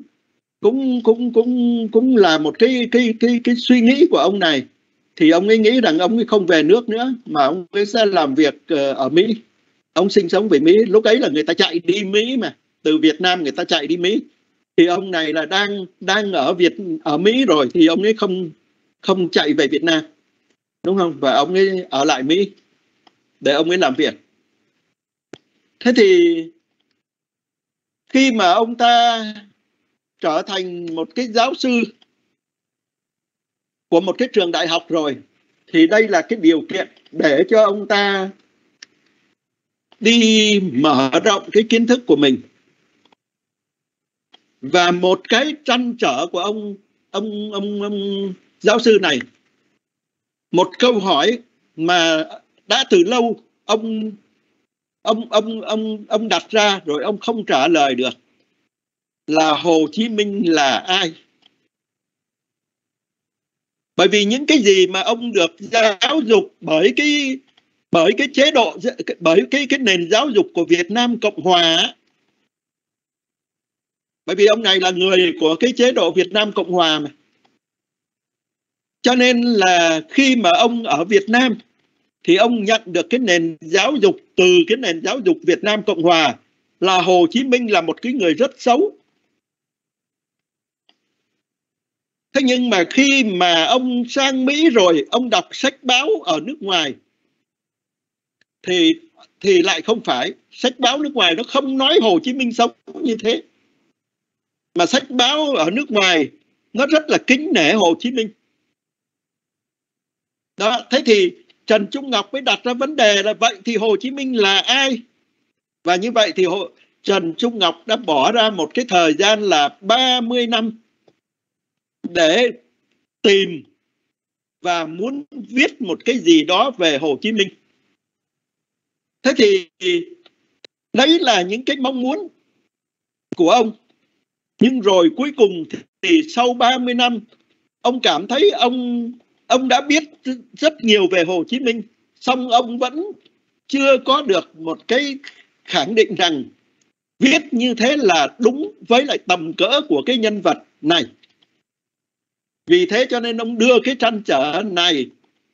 cũng là một cái suy nghĩ của ông này. Thì ông ấy nghĩ rằng ông ấy không về nước nữa mà ông ấy sẽ làm việc ở Mỹ. Ông sinh sống về Mỹ. Lúc ấy là người ta chạy đi Mỹ mà, từ Việt Nam người ta chạy đi Mỹ. Thì ông này là đang ở Mỹ rồi thì ông ấy không chạy về Việt Nam, đúng không? Và ông ấy ở lại Mỹ để ông ấy làm việc. Thế thì khi mà ông ta trở thành một cái giáo sư của một cái trường đại học rồi, thì đây là cái điều kiện để cho ông ta đi mở rộng cái kiến thức của mình. Và một cái trăn trở của ông giáo sư này, một câu hỏi mà đã từ lâu ông đặt ra rồi ông không trả lời được, là Hồ Chí Minh là ai? Bởi vì những cái gì mà ông được giáo dục bởi cái bởi cái chế độ, bởi cái nền giáo dục của Việt Nam Cộng Hòa. Bởi vì ông này là người của cái chế độ Việt Nam Cộng Hòa mà. Cho nên là khi mà ông ở Việt Nam thì ông nhận được cái nền giáo dục từ cái nền giáo dục Việt Nam Cộng Hòa là Hồ Chí Minh là một cái người rất xấu. Thế nhưng mà khi mà ông sang Mỹ rồi, ông đọc sách báo ở nước ngoài thì lại không phải. Sách báo nước ngoài nó không nói Hồ Chí Minh xấu như thế. Mà sách báo ở nước ngoài nó rất là kính nể Hồ Chí Minh. Đó, thế thì Trần Trung Ngọc mới đặt ra vấn đề là vậy thì Hồ Chí Minh là ai? Và như vậy thì Trần Trung Ngọc đã bỏ ra một cái thời gian là 30 năm để tìm và muốn viết một cái gì đó về Hồ Chí Minh. Thế thì đấy là những cái mong muốn của ông. Nhưng rồi cuối cùng thì sau 30 năm ông cảm thấy ông đã biết rất nhiều về Hồ Chí Minh, song ông vẫn chưa có được một cái khẳng định rằng viết như thế là đúng với lại tầm cỡ của cái nhân vật này. Vì thế cho nên ông đưa cái trăn trở này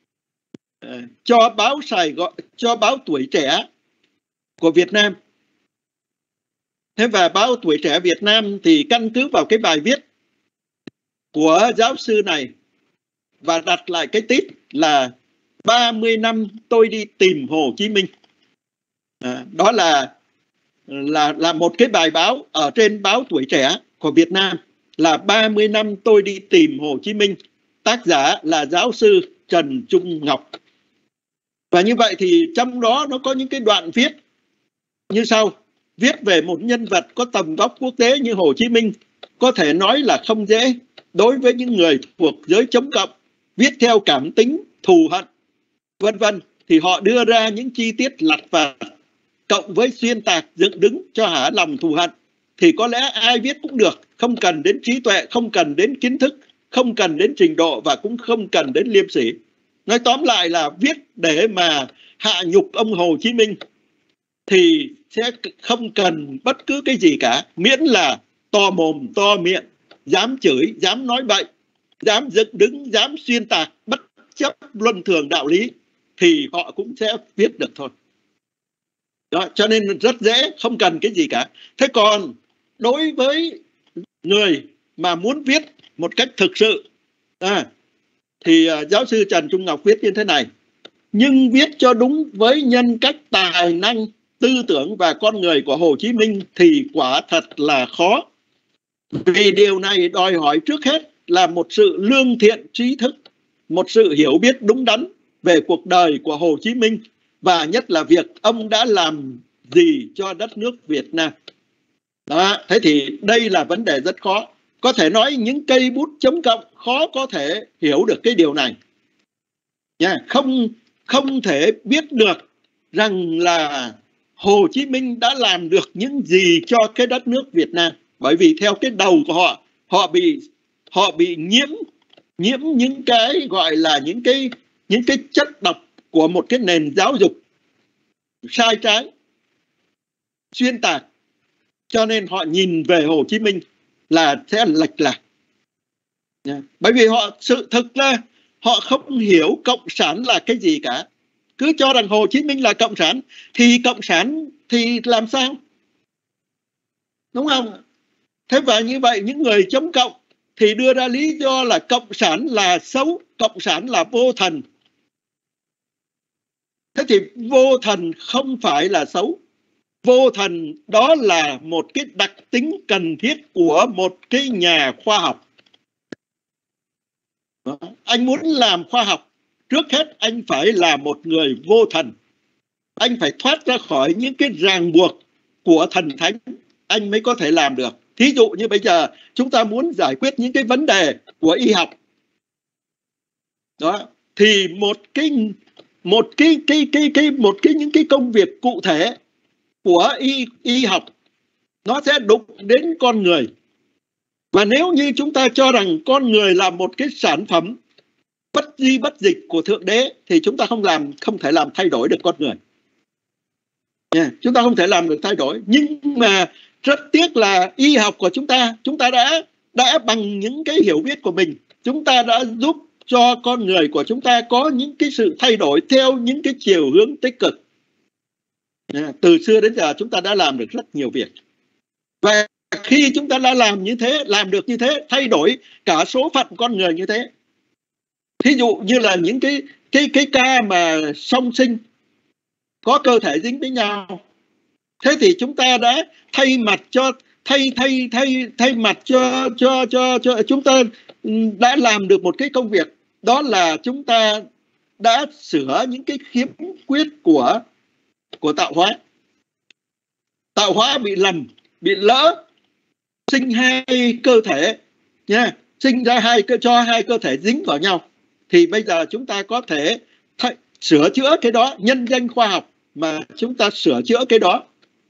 cho báo Sài Gòn, cho báo Tuổi Trẻ của Việt Nam. Thế và báo Tuổi Trẻ Việt Nam thì căn cứ vào cái bài viết của giáo sư này và đặt lại cái tít là 30 năm tôi đi tìm Hồ Chí Minh. Đó là một cái bài báo ở trên báo Tuổi Trẻ của Việt Nam là 30 năm tôi đi tìm Hồ Chí Minh. Tác giả là giáo sư Trần Trung Ngọc. Và như vậy thì trong đó nó có những cái đoạn viết như sau. Viết về một nhân vật có tầm vóc quốc tế như Hồ Chí Minh có thể nói là không dễ đối với những người thuộc giới chống cộng, viết theo cảm tính, thù hận, vân vân. Thì họ đưa ra những chi tiết lặt vặt cộng với xuyên tạc dựng đứng cho hả lòng thù hận. Thì có lẽ ai viết cũng được, không cần đến trí tuệ, không cần đến kiến thức, không cần đến trình độ và cũng không cần đến liêm sỉ. Nói tóm lại là viết để mà hạ nhục ông Hồ Chí Minh thì sẽ không cần bất cứ cái gì cả, miễn là to mồm to miệng, dám chửi, dám nói bậy, dám dựng đứng, dám xuyên tạc bất chấp luân thường đạo lý thì họ cũng sẽ viết được thôi. Đó, cho nên rất dễ, không cần cái gì cả. Thế còn đối với người mà muốn viết một cách thực sự thì giáo sư Trần Trung Ngọc viết như thế này: nhưng viết cho đúng với nhân cách, tài năng, tư tưởng và con người của Hồ Chí Minh thì quả thật là khó. Vì điều này đòi hỏi trước hết là một sự lương thiện trí thức, một sự hiểu biết đúng đắn về cuộc đời của Hồ Chí Minh và nhất là việc ông đã làm gì cho đất nước Việt Nam. Đó, thế thì đây là vấn đề rất khó. Có thể nói những cây bút chống cộng khó có thể hiểu được cái điều này. Không thể biết được rằng là Hồ Chí Minh đã làm được những gì cho cái đất nước Việt Nam. Bởi vì theo cái đầu của họ bị nhiễm những cái gọi là những cái chất độc của một cái nền giáo dục sai trái, xuyên tạc. Cho nên họ nhìn về Hồ Chí Minh là sẽ lệch lạc. Bởi vì sự thực là họ không hiểu cộng sản là cái gì cả. Cứ cho rằng Hồ Chí Minh là cộng sản thì làm sao? Đúng không? Thế và như vậy những người chống cộng thì đưa ra lý do là cộng sản là xấu, cộng sản là vô thần. Thế thì vô thần không phải là xấu. Vô thần đó là một cái đặc tính cần thiết của một cái nhà khoa học. Anh muốn làm khoa học, trước hết anh phải là một người vô thần. Anh phải thoát ra khỏi những cái ràng buộc của thần thánh, anh mới có thể làm được. Thí dụ như bây giờ chúng ta muốn giải quyết những cái vấn đề của y học. Đó, thì những cái công việc cụ thể của y học nó sẽ đụng đến con người. Và nếu như chúng ta cho rằng con người là một cái sản phẩm bất di bất dịch của Thượng Đế thì chúng ta không thể làm thay đổi được con người. Chúng ta không thể làm được thay đổi. Nhưng mà rất tiếc là y học của chúng ta đã bằng những cái hiểu biết của mình, chúng ta đã giúp cho con người của chúng ta có những cái sự thay đổi theo những cái chiều hướng tích cực. Từ xưa đến giờ chúng ta đã làm được rất nhiều việc. Và khi chúng ta đã làm như thế, làm được như thế, thay đổi cả số phận con người như thế. Thí dụ như là những cái ca mà song sinh có cơ thể dính với nhau, thế thì chúng ta đã thay mặt cho chúng ta đã làm được một cái công việc, đó là chúng ta đã sửa những cái khiếm khuyết của tạo hóa. Tạo hóa bị lầm, bị lỡ, sinh hai cơ thể nha, sinh ra cho hai cơ thể dính vào nhau, thì bây giờ chúng ta có thể sửa chữa cái đó, nhân danh khoa học mà chúng ta sửa chữa cái đó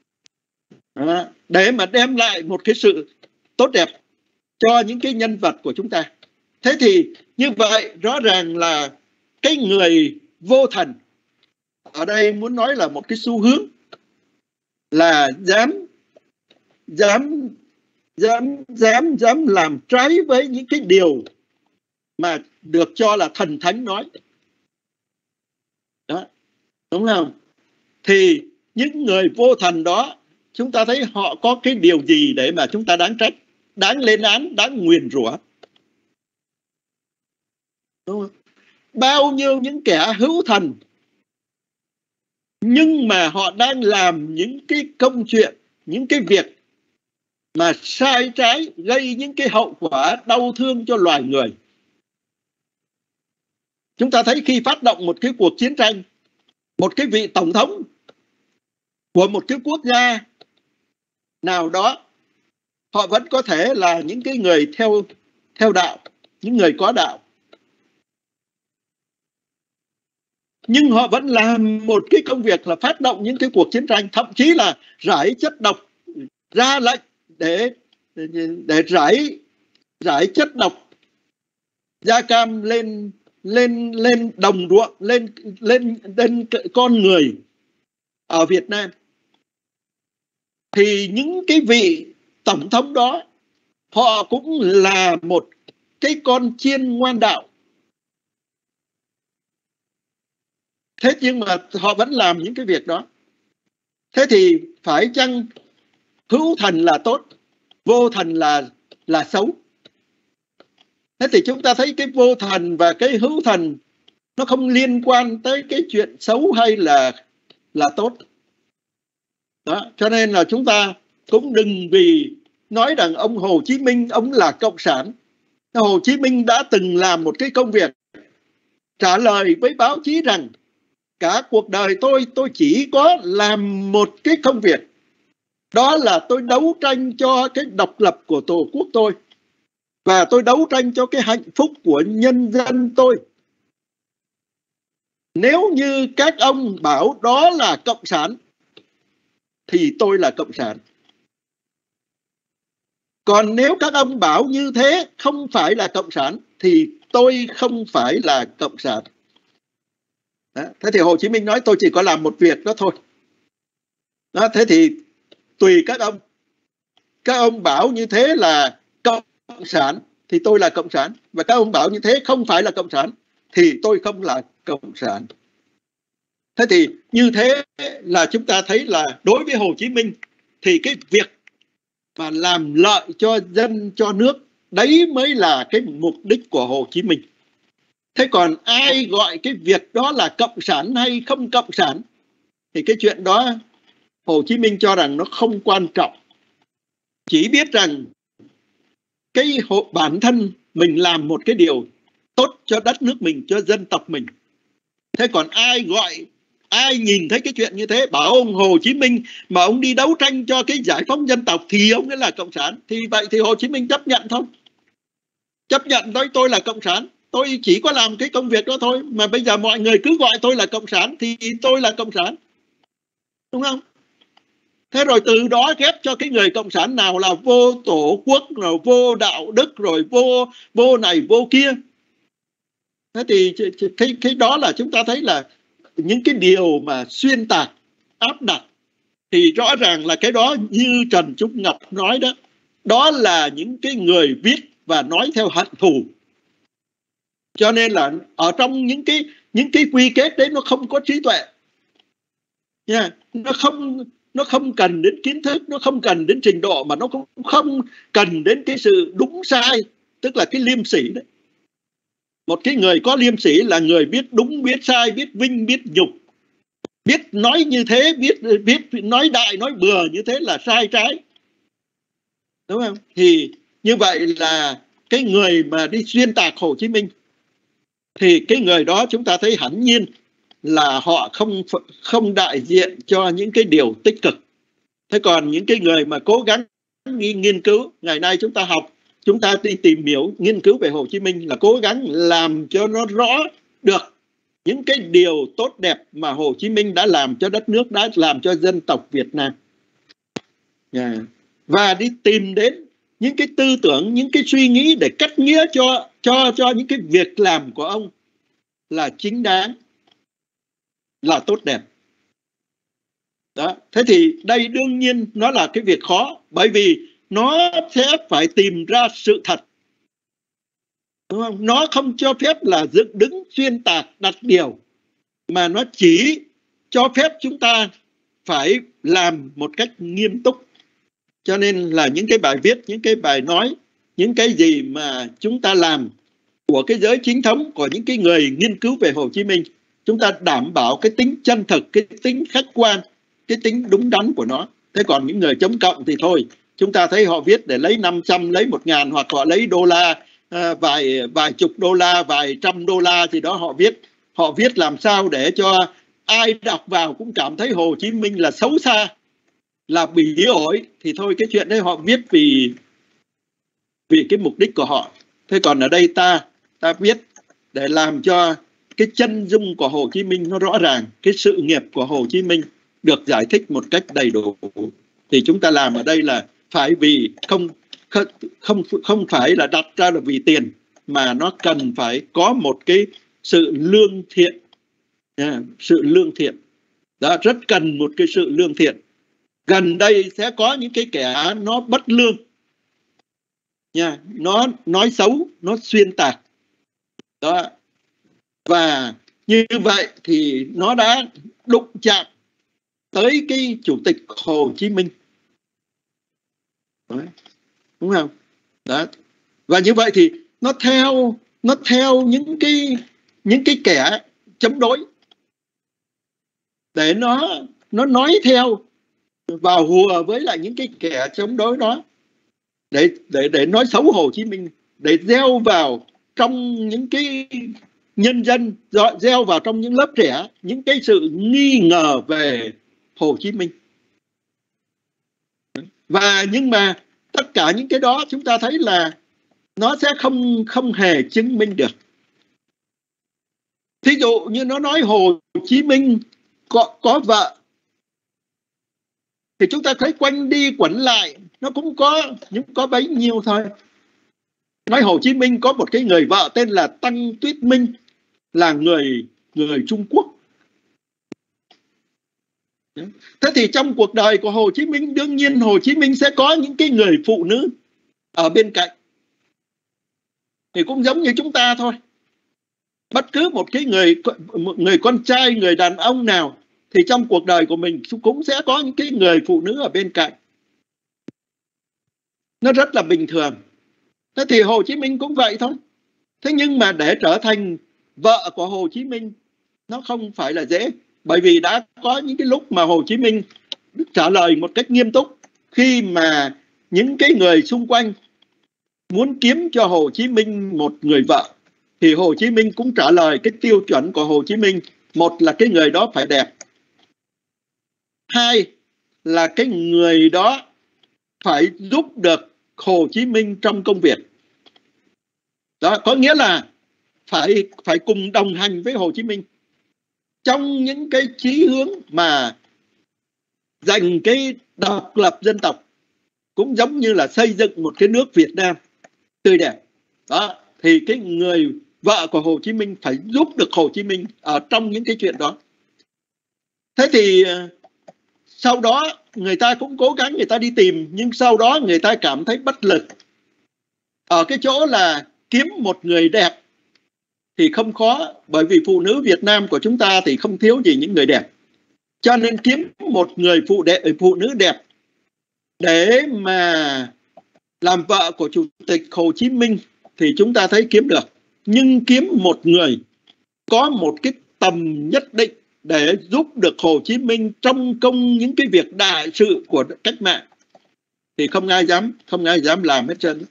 để mà đem lại một cái sự tốt đẹp cho những cái nhân vật của chúng ta. Thế thì như vậy rõ ràng là cái người vô thần ở đây muốn nói là một cái xu hướng là dám làm trái với những cái điều mà được cho là thần thánh nói. Đó, đúng không? Thì những người vô thần đó, chúng ta thấy họ có cái điều gì để mà chúng ta đáng trách, đáng lên án, đáng nguyền rủa? Đúng không? Bao nhiêu những kẻ hữu thần, nhưng mà họ đang làm những cái công chuyện, những cái việc mà sai trái, gây những cái hậu quả đau thương cho loài người. Chúng ta thấy khi phát động một cái cuộc chiến tranh, một cái vị tổng thống của một cái quốc gia nào đó, họ vẫn có thể là những cái người theo đạo, những người có đạo, nhưng họ vẫn làm một cái công việc là phát động những cái cuộc chiến tranh, thậm chí là rải chất độc, ra lệnh để rải chất độc da cam lên đồng ruộng, lên con người ở Việt Nam. Thì những cái vị tổng thống đó, họ cũng là một cái con chiên ngoan đạo. Thế nhưng mà họ vẫn làm những cái việc đó. Thế thì phải chăng hữu thần là tốt, vô thần là xấu? Thế thì chúng ta thấy cái vô thần và cái hữu thần nó không liên quan tới cái chuyện xấu hay là tốt. Đó, cho nên là chúng ta cũng đừng vì nói rằng ông Hồ Chí Minh ông là cộng sản. Hồ Chí Minh đã từng làm một cái công việc, trả lời với báo chí rằng cả cuộc đời tôi chỉ có làm một cái công việc, đó là tôi đấu tranh cho cái độc lập của Tổ quốc tôi, và tôi đấu tranh cho cái hạnh phúc của nhân dân tôi. Nếu như các ông bảo đó là cộng sản thì tôi là cộng sản. Còn nếu các ông bảo như thế không phải là cộng sản thì tôi không phải là cộng sản. Đó. Thế thì Hồ Chí Minh nói tôi chỉ có làm một việc đó thôi. Đó, thế thì tùy các ông. Các ông bảo như thế là cộng sản thì tôi là cộng sản, và các ông bảo như thế không phải là cộng sản thì tôi không là cộng sản. Thế thì như thế là chúng ta thấy là đối với Hồ Chí Minh thì cái việc mà làm lợi cho dân, cho nước, đấy mới là cái mục đích của Hồ Chí Minh. Thế còn ai gọi cái việc đó là cộng sản hay không cộng sản thì cái chuyện đó Hồ Chí Minh cho rằng nó không quan trọng. Chỉ biết rằng cái bản thân mình làm một cái điều tốt cho đất nước mình, cho dân tộc mình. Thế còn ai nhìn thấy cái chuyện như thế bảo ông Hồ Chí Minh mà ông đi đấu tranh cho cái giải phóng dân tộc thì ông ấy là cộng sản, thì vậy thì Hồ Chí Minh chấp nhận thôi. Chấp nhận tôi là cộng sản, tôi chỉ có làm cái công việc đó thôi, mà bây giờ mọi người cứ gọi tôi là cộng sản thì tôi là cộng sản, đúng không? Thế rồi từ đó ghép cho cái người cộng sản nào là vô tổ quốc, rồi vô đạo đức, rồi vô này vô kia. Thế thì cái đó là chúng ta thấy là những cái điều mà xuyên tạc, áp đặt, thì rõ ràng là cái đó như Trần Trung Ngọc nói đó, đó là những cái người viết và nói theo hận thù. Cho nên là ở trong những cái quy kết đấy nó không có trí tuệ nha, nó không cần đến kiến thức, nó không cần đến trình độ, mà nó cũng không cần đến cái sự đúng sai, tức là cái liêm sỉ đấy. Một cái người có liêm sỉ là người biết đúng biết sai, biết vinh biết nhục, biết nói như thế, biết nói đại nói bừa như thế là sai trái, đúng không? Thì như vậy là cái người mà đi xuyên tạc Hồ Chí Minh thì cái người đó chúng ta thấy hẳn nhiên là họ không đại diện cho những cái điều tích cực. Thế còn những cái người mà cố gắng nghiên cứu, ngày nay chúng ta học, chúng ta đi tìm hiểu nghiên cứu về Hồ Chí Minh là cố gắng làm cho nó rõ được những cái điều tốt đẹp mà Hồ Chí Minh đã làm cho đất nước, đã làm cho dân tộc Việt Nam. Và đi tìm đến những cái tư tưởng, những cái suy nghĩ để cắt nghĩa cho những cái việc làm của ông là chính đáng, là tốt đẹp. Đó. Thế thì đây đương nhiên nó là cái việc khó, bởi vì nó sẽ phải tìm ra sự thật, đúng không? Nó không cho phép là dựng đứng xuyên tạc đặt điều, mà nó chỉ cho phép chúng ta phải làm một cách nghiêm túc. Cho nên là những cái bài viết, những cái bài nói, những cái gì mà chúng ta làm của cái giới chính thống, của những cái người nghiên cứu về Hồ Chí Minh, chúng ta đảm bảo cái tính chân thực, cái tính khách quan, cái tính đúng đắn của nó. Thế còn những người chống cộng thì thôi, chúng ta thấy họ viết để lấy 500, lấy 1.000, hoặc họ lấy đô la, vài chục đô la, vài trăm đô la gì đó họ viết làm sao để cho ai đọc vào cũng cảm thấy Hồ Chí Minh là xấu xa, là bỉ ổi. Thì thôi, cái chuyện đấy họ viết vì cái mục đích của họ. Thế còn ở đây ta viết để làm cho cái chân dung của Hồ Chí Minh nó rõ ràng, cái sự nghiệp của Hồ Chí Minh được giải thích một cách đầy đủ. Thì chúng ta làm ở đây là phải vì không phải là đặt ra là vì tiền, mà nó cần phải có một cái sự lương thiện. Sự lương thiện đó, rất cần một cái sự lương thiện. Gần đây sẽ có những cái kẻ nó bất lương nha, nó nói xấu, nó xuyên tạc đó, và như vậy thì nó đã đụng chạm tới cái Chủ tịch Hồ Chí Minh. Đấy, đúng không? Đó. Và như vậy thì nó theo những cái kẻ chống đối, để nó nói theo, vào hùa với lại những cái kẻ chống đối đó, để nói xấu Hồ Chí Minh, để gieo vào trong những cái nhân dân, gieo vào trong những lớp trẻ những cái sự nghi ngờ về Hồ Chí Minh. Và nhưng mà tất cả những cái đó chúng ta thấy là nó sẽ không hề chứng minh được. Thí dụ như nó nói Hồ Chí Minh có vợ, thì chúng ta thấy quanh đi quẩn lại nó cũng có bấy nhiêu thôi. Nói Hồ Chí Minh có một cái người vợ tên là Tăng Tuyết Minh, là người Trung Quốc. Thế thì trong cuộc đời của Hồ Chí Minh, đương nhiên Hồ Chí Minh sẽ có những cái người phụ nữ ở bên cạnh. Thì cũng giống như chúng ta thôi. Bất cứ một cái người con trai, người đàn ông nào thì trong cuộc đời của mình cũng sẽ có những cái người phụ nữ ở bên cạnh. Nó rất là bình thường. Thế thì Hồ Chí Minh cũng vậy thôi. Thế nhưng mà để trở thành vợ của Hồ Chí Minh nó không phải là dễ. Bởi vì đã có những cái lúc mà Hồ Chí Minh trả lời một cách nghiêm túc, khi mà những cái người xung quanh muốn kiếm cho Hồ Chí Minh một người vợ, thì Hồ Chí Minh cũng trả lời cái tiêu chuẩn của Hồ Chí Minh. Một là cái người đó phải đẹp, hai là cái người đó phải giúp được Hồ Chí Minh trong công việc. Đó, có nghĩa là phải cùng đồng hành với Hồ Chí Minh trong những cái chí hướng mà giành cái độc lập dân tộc, cũng giống như là xây dựng một cái nước Việt Nam tươi đẹp. Đó, thì cái người vợ của Hồ Chí Minh phải giúp được Hồ Chí Minh ở trong những cái chuyện đó. Thế thì sau đó người ta cũng cố gắng người ta đi tìm, nhưng sau đó người ta cảm thấy bất lực ở cái chỗ là kiếm một người đẹp thì không khó, bởi vì phụ nữ Việt Nam của chúng ta thì không thiếu gì những người đẹp. Cho nên kiếm một người phụ nữ đẹp để mà làm vợ của Chủ tịch Hồ Chí Minh thì chúng ta thấy kiếm được. Nhưng kiếm một người có một cái tầm nhất định để giúp được Hồ Chí Minh trong công những cái việc đại sự của cách mạng thì không ai dám làm hết trơn.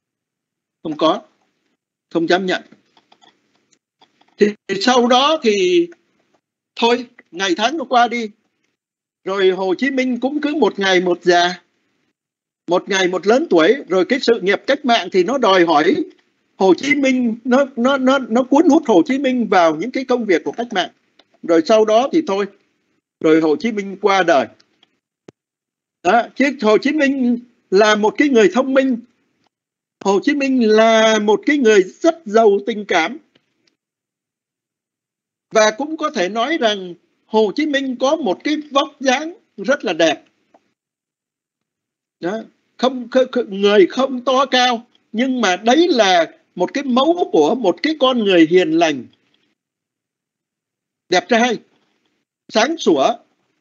Không dám nhận. Thì sau đó thì thôi, ngày tháng nó qua đi, rồi Hồ Chí Minh cũng cứ một ngày một già, một ngày một lớn tuổi, rồi cái sự nghiệp cách mạng thì nó đòi hỏi Hồ Chí Minh, nó cuốn hút Hồ Chí Minh vào những cái công việc của cách mạng. Rồi sau đó thì thôi, rồi Hồ Chí Minh qua đời. Đó, chứ Hồ Chí Minh là một cái người thông minh, Hồ Chí Minh là một cái người rất giàu tình cảm. Và cũng có thể nói rằng Hồ Chí Minh có một cái vóc dáng rất là đẹp. Đó, người không to cao, nhưng mà đấy là một cái mẫu của một cái con người hiền lành, đẹp trai, sáng sủa.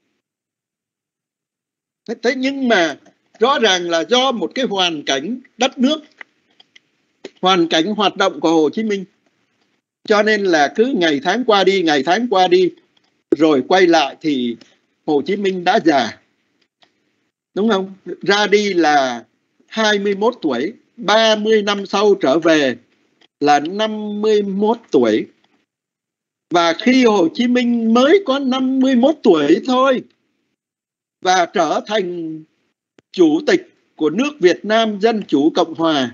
Thế nhưng mà rõ ràng là do một cái hoàn cảnh đất nước, hoàn cảnh hoạt động của Hồ Chí Minh, cho nên là cứ ngày tháng qua đi, rồi quay lại thì Hồ Chí Minh đã già. Đúng không? Ra đi là 21 tuổi, 30 năm sau trở về là 51 tuổi. Và khi Hồ Chí Minh mới có 51 tuổi thôi và trở thành chủ tịch của nước Việt Nam Dân Chủ Cộng Hòa.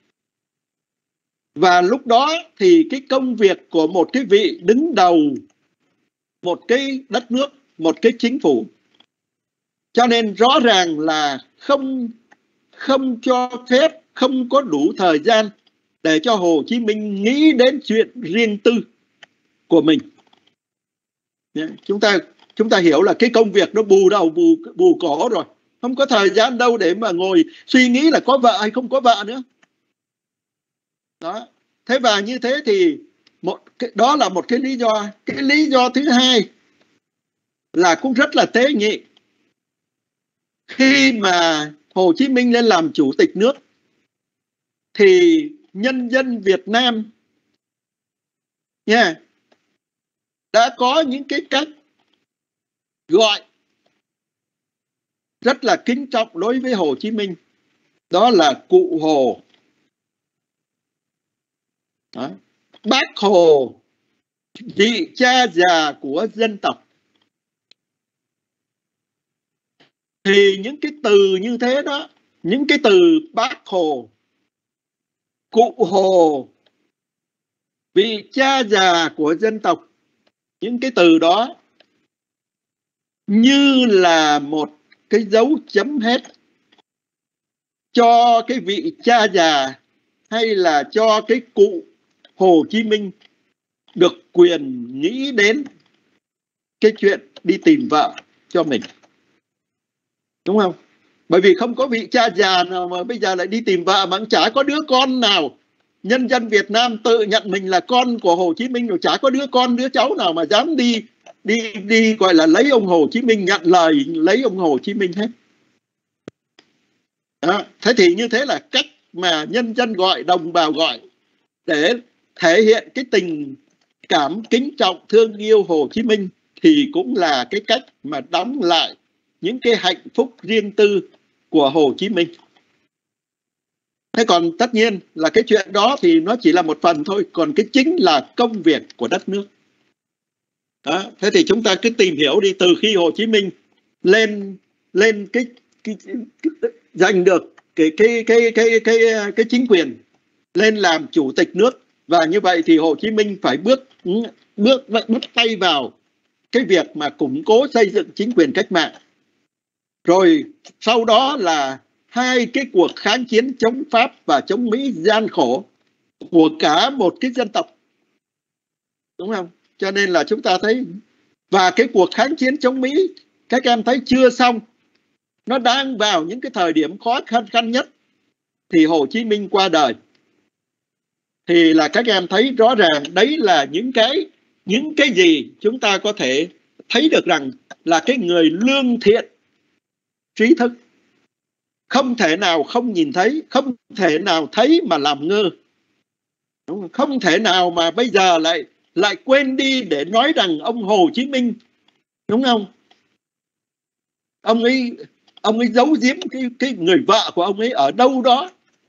Và lúc đó thì cái công việc của một cái vị đứng đầu một cái đất nước, một cái chính phủ. Cho nên rõ ràng là không cho phép, không có đủ thời gian để cho Hồ Chí Minh nghĩ đến chuyện riêng tư của mình. Chúng ta hiểu là cái công việc nó bù đầu bù cổ rồi, không có thời gian đâu để mà ngồi suy nghĩ là có vợ hay không có vợ nữa. Đó. Thế và như thế thì đó là một cái lý do. Cái lý do thứ hai là cũng rất là tế nhị. Khi mà Hồ Chí Minh lên làm chủ tịch nước thì nhân dân Việt Nam đã có những cái cách gọi rất là kính trọng đối với Hồ Chí Minh. Đó là cụ Hồ. Đó. Bác Hồ, vị cha già của dân tộc. Thì những cái từ như thế đó, những cái từ Bác Hồ, cụ Hồ, vị cha già của dân tộc, những cái từ đó như là một cái dấu chấm hết cho cái vị cha già hay là cho cái cụ Hồ Chí Minh được quyền nghĩ đến cái chuyện đi tìm vợ cho mình. Đúng không? Bởi vì không có vị cha già nào mà bây giờ lại đi tìm vợ, mà chả có đứa con nào. Nhân dân Việt Nam tự nhận mình là con của Hồ Chí Minh rồi, chả có đứa con đứa cháu nào mà dám đi gọi là lấy ông Hồ Chí Minh, nhận lời lấy ông Hồ Chí Minh hết. Đó. Thế thì như thế là cách mà nhân dân gọi, đồng bào gọi để thể hiện cái tình cảm kính trọng thương yêu Hồ Chí Minh, thì cũng là cái cách mà đóng lại những cái hạnh phúc riêng tư của Hồ Chí Minh. Thế còn tất nhiên là cái chuyện đó thì nó chỉ là một phần thôi, còn cái chính là công việc của đất nước. Đó. Thế thì chúng ta cứ tìm hiểu đi, từ khi Hồ Chí Minh lên cái giành được cái chính quyền, lên làm chủ tịch nước, và như vậy thì Hồ Chí Minh phải bước tay vào cái việc mà củng cố xây dựng chính quyền cách mạng. Rồi sau đó là hai cái cuộc kháng chiến chống Pháp và chống Mỹ gian khổ của cả một cái dân tộc. đúng không? Cho nên là chúng ta thấy, và cái cuộc kháng chiến chống Mỹ các em thấy chưa xong, nó đang vào những cái thời điểm khó khăn nhất thì Hồ Chí Minh qua đời. Thì là các em thấy rõ ràng đấy là những cái gì chúng ta có thể thấy được rằng là cái người lương thiện trí thức, không thể nào không nhìn thấy, không thể nào thấy mà làm ngơ, đúng không? Không thể nào mà bây giờ lại quên đi để nói rằng ông Hồ Chí Minh, đúng không, ông ấy giấu giếm cái người vợ của ông ấy ở đâu đó.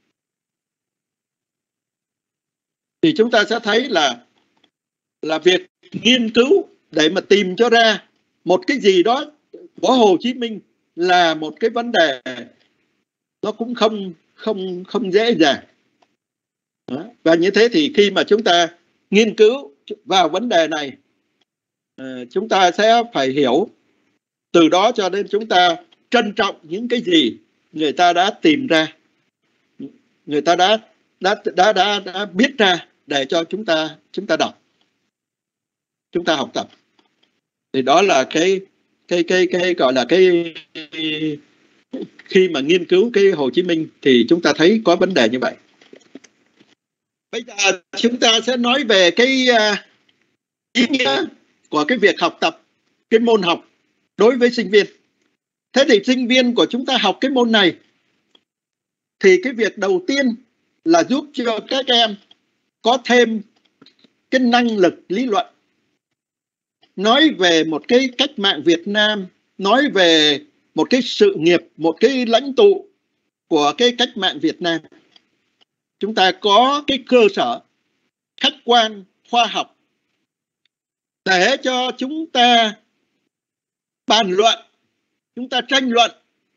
Thì chúng ta sẽ thấy là việc nghiên cứu để mà tìm cho ra một cái gì đó của Hồ Chí Minh là một cái vấn đề nó cũng không dễ dàng. Đó. Và như thế thì khi mà chúng ta nghiên cứu vào vấn đề này, chúng ta sẽ phải hiểu từ đó, cho nên chúng ta trân trọng những cái gì người ta đã tìm ra, người ta đã biết ra để cho chúng ta đọc, chúng ta học tập. Thì đó là cái gọi là cái khi mà nghiên cứu cái Hồ Chí Minh thì chúng ta thấy có vấn đề như vậy. Bây giờ chúng ta sẽ nói về cái ý nghĩa của cái việc học tập cái môn học đối với sinh viên. Thế thì sinh viên của chúng ta học cái môn này thì cái việc đầu tiên là giúp cho các em có thêm cái năng lực lý luận, nói về một cái cách mạng Việt Nam, nói về một cái sự nghiệp, một cái lãnh tụ của cái cách mạng Việt Nam. Chúng ta có cái cơ sở khách quan, khoa học để cho chúng ta bàn luận, chúng ta tranh luận.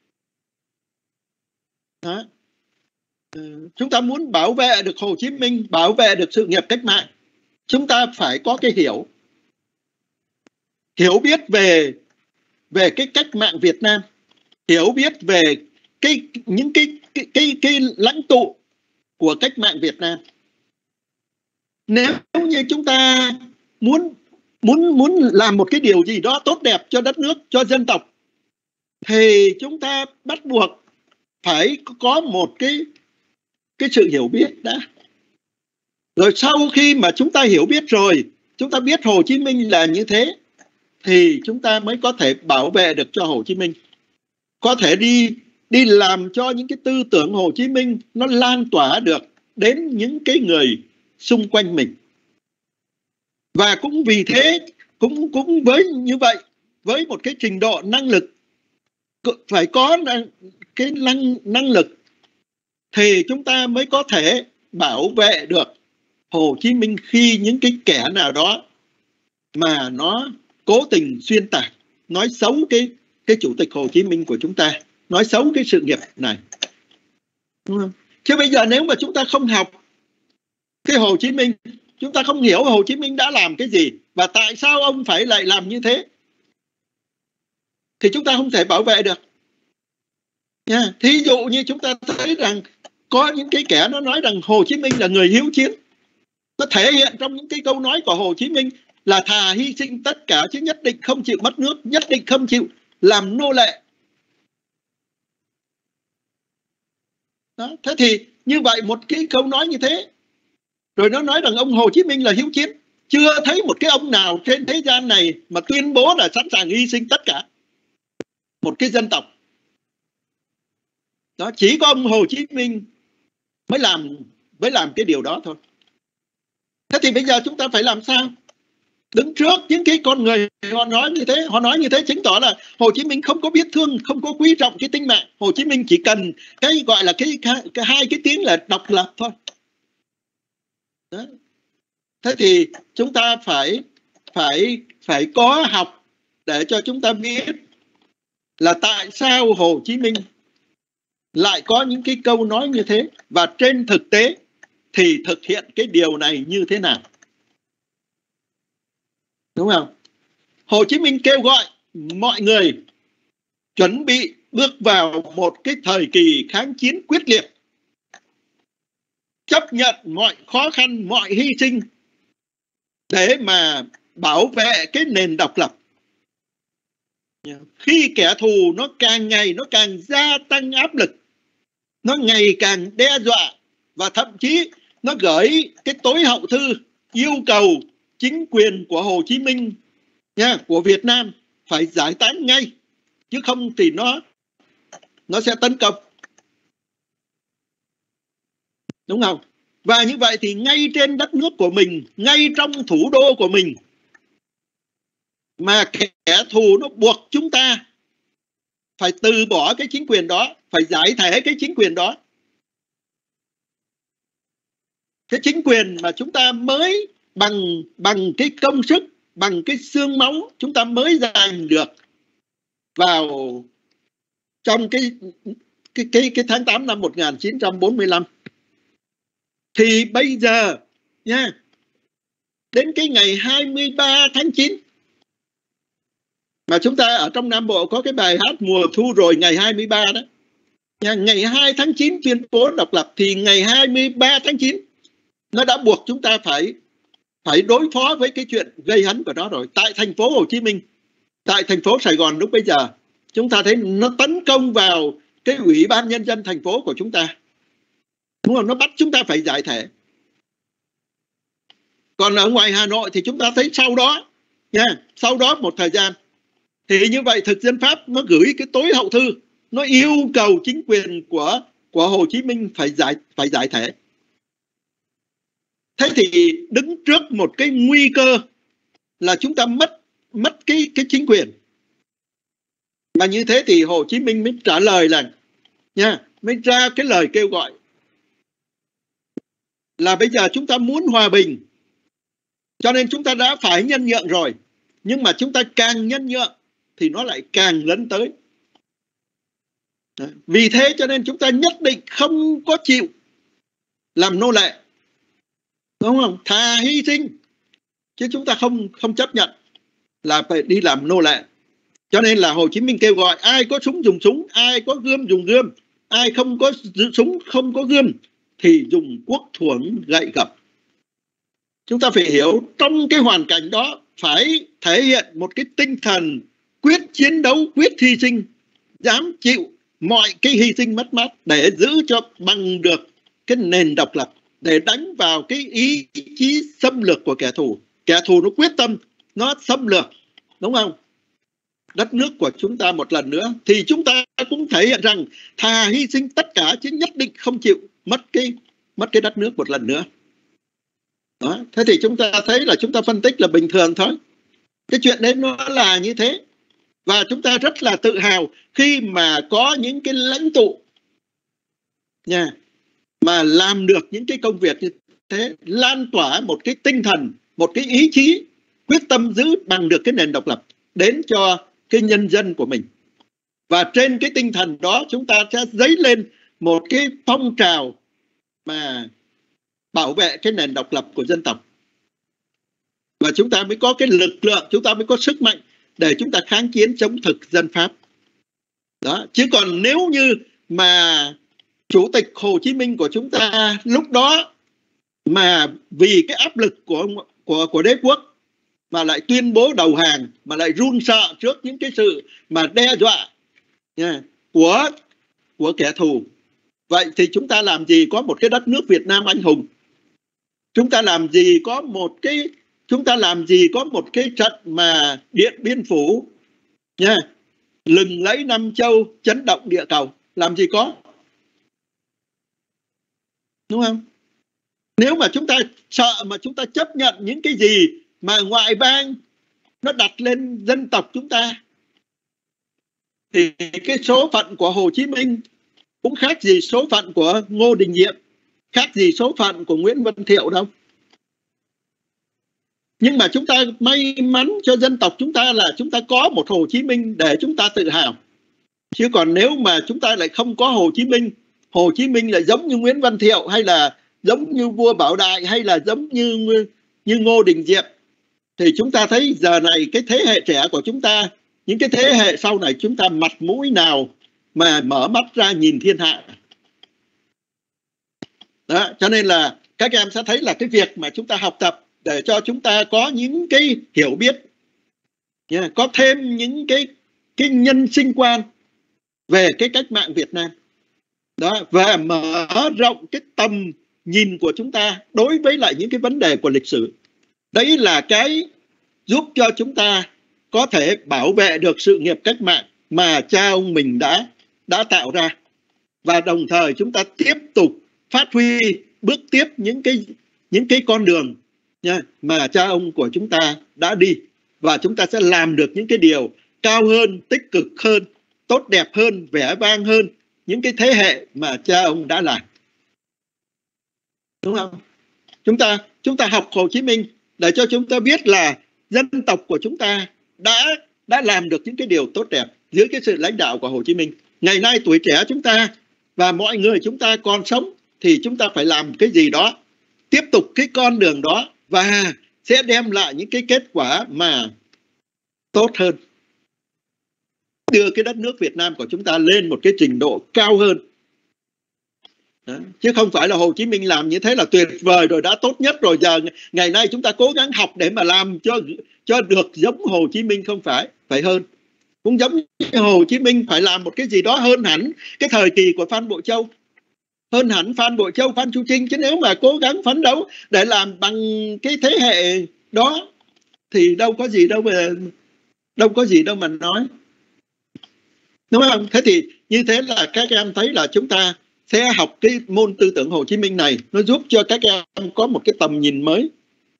Đó. Chúng ta muốn bảo vệ được Hồ Chí Minh, bảo vệ được sự nghiệp cách mạng, chúng ta phải có cái hiểu biết về cái cách mạng Việt Nam, hiểu biết về những cái lãnh tụ của cách mạng Việt Nam. Nếu như chúng ta muốn làm một cái điều gì đó tốt đẹp cho đất nước, cho dân tộc, thì chúng ta bắt buộc phải có một cái sự hiểu biết đã. Rồi sau khi mà chúng ta hiểu biết rồi, chúng ta biết Hồ Chí Minh là như thế, thì chúng ta mới có thể bảo vệ được cho Hồ Chí Minh, có thể đi làm cho những cái tư tưởng Hồ Chí Minh nó lan tỏa được đến những cái người xung quanh mình. Và cũng vì thế, cũng với như vậy, với một cái trình độ năng lực, phải có cái năng lực thì chúng ta mới có thể bảo vệ được Hồ Chí Minh khi những cái kẻ nào đó mà nó cố tình xuyên tạc, nói xấu cái Chủ tịch Hồ Chí Minh của chúng ta, nói xấu cái sự nghiệp này, đúng không? Chứ bây giờ nếu mà chúng ta không học cái Hồ Chí Minh, chúng ta không hiểu Hồ Chí Minh đã làm cái gì và tại sao ông phải lại làm như thế, thì chúng ta không thể bảo vệ được nha. Thí dụ như chúng ta thấy rằng có những cái kẻ nó nói rằng Hồ Chí Minh là người hiếu chiến, nó thể hiện trong những cái câu nói của Hồ Chí Minh là thà hy sinh tất cả chứ nhất định không chịu mất nước, nhất định không chịu làm nô lệ. Đó. Thế thì như vậy một cái câu nói như thế, rồi nó nói rằng ông Hồ Chí Minh là hiếu chiến, chưa thấy một cái ông nào trên thế gian này mà tuyên bố là sẵn sàng hy sinh tất cả một cái dân tộc. Đó, chỉ có ông Hồ Chí Minh mới làm cái điều đó thôi. Thế thì bây giờ chúng ta phải làm sao? Đứng trước những cái con người họ nói như thế chứng tỏ là Hồ Chí Minh không có biết thương, không có quý trọng cái tính mạng. Hồ Chí Minh chỉ cần cái gọi là cái hai cái tiếng là độc lập thôi. Đó. Thế thì chúng ta phải có học để cho chúng ta biết là tại sao Hồ Chí Minh lại có những cái câu nói như thế, và trên thực tế thì thực hiện cái điều này như thế nào, đúng không? Hồ Chí Minh kêu gọi mọi người chuẩn bị bước vào một cái thời kỳ kháng chiến quyết liệt, chấp nhận mọi khó khăn, mọi hy sinh để mà bảo vệ cái nền độc lập. Khi kẻ thù nó càng ngày nó càng gia tăng áp lực, nó ngày càng đe dọa, và thậm chí nó gửi cái tối hậu thư yêu cầu chính quyền của Hồ Chí Minh nha, của Việt Nam phải giải tán ngay, chứ không thì nó sẽ tấn công. Đúng không? Và như vậy thì ngay trên đất nước của mình, ngay trong thủ đô của mình, mà kẻ thù nó buộc chúng ta phải từ bỏ cái chính quyền đó, phải giải thể cái chính quyền đó. Cái chính quyền mà chúng ta mới bằng cái công sức, bằng cái xương máu chúng ta mới giành được vào trong cái tháng 8 năm 1945. Thì bây giờ nha, đến cái ngày 23 tháng 9 mà chúng ta ở trong Nam Bộ có cái bài hát mùa thu rồi, ngày 23 đó. Ngày 2 tháng 9 tuyên bố độc lập, thì ngày 23 tháng 9 nó đã buộc chúng ta phải đối phó với cái chuyện gây hấn của nó rồi. Tại thành phố Hồ Chí Minh, tại thành phố Sài Gòn lúc bây giờ, chúng ta thấy nó tấn công vào cái Ủy ban Nhân dân thành phố của chúng ta. Đúng không? Nó bắt chúng ta phải giải thể. Còn ở ngoài Hà Nội thì chúng ta thấy sau đó nha, sau đó một thời gian thì như vậy thực dân Pháp nó gửi cái tối hậu thư, nó yêu cầu chính quyền của Hồ Chí Minh phải giải thể. Thế thì đứng trước một cái nguy cơ là chúng ta mất cái chính quyền. Mà như thế thì Hồ Chí Minh mới trả lời là nha, mới ra cái lời kêu gọi là bây giờ chúng ta muốn hòa bình, cho nên chúng ta đã phải nhân nhượng rồi, nhưng mà chúng ta càng nhân nhượng thì nó lại càng lấn tới. Vì thế cho nên chúng ta nhất định không có chịu làm nô lệ, đúng không? Thà hy sinh, chứ chúng ta không chấp nhận là phải đi làm nô lệ. Cho nên là Hồ Chí Minh kêu gọi ai có súng dùng súng, ai có gươm dùng gươm, ai không có súng không có gươm thì dùng cuốc thuẫn gậy gập. Chúng ta phải hiểu trong cái hoàn cảnh đó phải thể hiện một cái tinh thần quyết chiến đấu, quyết hy sinh, dám chịu mọi cái hy sinh mất mát để giữ cho bằng được cái nền độc lập, để đánh vào cái ý chí xâm lược của kẻ thù. Kẻ thù nó quyết tâm, nó xâm lược, đúng không? Đất nước của chúng ta một lần nữa, thì chúng ta cũng thể hiện rằng thà hy sinh tất cả chứ nhất định không chịu mất cái đất nước một lần nữa. Đó. Thế thì chúng ta thấy là chúng ta phân tích là bình thường thôi. Cái chuyện đấy nó là như thế. Và chúng ta rất là tự hào khi mà có những cái lãnh tụ nha, mà làm được những cái công việc như thế, lan tỏa một cái tinh thần, một cái ý chí quyết tâm giữ bằng được cái nền độc lập đến cho cái nhân dân của mình. Và trên cái tinh thần đó chúng ta sẽ dấy lên một cái phong trào mà bảo vệ cái nền độc lập của dân tộc. Và chúng ta mới có cái lực lượng, chúng ta mới có sức mạnh để chúng ta kháng chiến chống thực dân Pháp. Đó. Chứ còn nếu như mà Chủ tịch Hồ Chí Minh của chúng ta lúc đó mà vì cái áp lực của đế quốc mà lại tuyên bố đầu hàng, mà lại run sợ trước những cái sự mà đe dọa của kẻ thù, vậy thì chúng ta làm gì có một cái đất nước Việt Nam anh hùng? Chúng ta làm gì có một cái trận mà Điện Biên Phủ nha, lừng lẫy năm châu, chấn động địa cầu? Làm gì có, đúng không? Nếu mà chúng ta sợ mà chúng ta chấp nhận những cái gì mà ngoại bang nó đặt lên dân tộc chúng ta, thì cái số phận của Hồ Chí Minh cũng khác gì số phận của Ngô Đình Diệm, khác gì số phận của Nguyễn Văn Thiệu đâu. Nhưng mà chúng ta may mắn cho dân tộc chúng ta là chúng ta có một Hồ Chí Minh để chúng ta tự hào. Chứ còn nếu mà chúng ta lại không có Hồ Chí Minh lại giống như Nguyễn Văn Thiệu, hay là giống như vua Bảo Đại, hay là giống như Ngô Đình Diệm, thì chúng ta thấy giờ này cái thế hệ trẻ của chúng ta, những cái thế hệ sau này, chúng ta mặt mũi nào mà mở mắt ra nhìn thiên hạ. Đó, cho nên là các em sẽ thấy là cái việc mà chúng ta học tập để cho chúng ta có những cái hiểu biết, có thêm những cái nhân sinh quan về cái cách mạng Việt Nam đó, và mở rộng cái tầm nhìn của chúng ta đối với lại những cái vấn đề của lịch sử. Đấy là cái giúp cho chúng ta có thể bảo vệ được sự nghiệp cách mạng mà cha ông mình đã tạo ra, và đồng thời chúng ta tiếp tục phát huy bước tiếp những cái con đường mà cha ông của chúng ta đã đi, và chúng ta sẽ làm được những cái điều cao hơn, tích cực hơn, tốt đẹp hơn, vẻ vang hơn những cái thế hệ mà cha ông đã làm. Đúng không? Chúng ta học Hồ Chí Minh để cho chúng ta biết là dân tộc của chúng ta đã làm được những cái điều tốt đẹp dưới cái sự lãnh đạo của Hồ Chí Minh. Ngày nay tuổi trẻ chúng ta và mọi người chúng ta còn sống thì chúng ta phải làm cái gì đó, tiếp tục cái con đường đó, và sẽ đem lại những cái kết quả mà tốt hơn, đưa cái đất nước Việt Nam của chúng ta lên một cái trình độ cao hơn. Đó. Chứ không phải là Hồ Chí Minh làm như thế là tuyệt vời rồi, đã tốt nhất rồi, giờ ngày nay chúng ta cố gắng học để mà làm cho được giống Hồ Chí Minh. Không phải, phải hơn. Cũng giống như Hồ Chí Minh phải làm một cái gì đó hơn hẳn cái thời kỳ của Phan Bội Châu, hơn hẳn Phan Bội Châu, Phan Chu Trinh. Chứ nếu mà cố gắng phấn đấu để làm bằng cái thế hệ đó thì đâu có gì đâu mà nói, đúng không? Thế thì như thế là các em thấy là chúng ta sẽ học cái môn tư tưởng Hồ Chí Minh này, nó giúp cho các em có một cái tầm nhìn mới,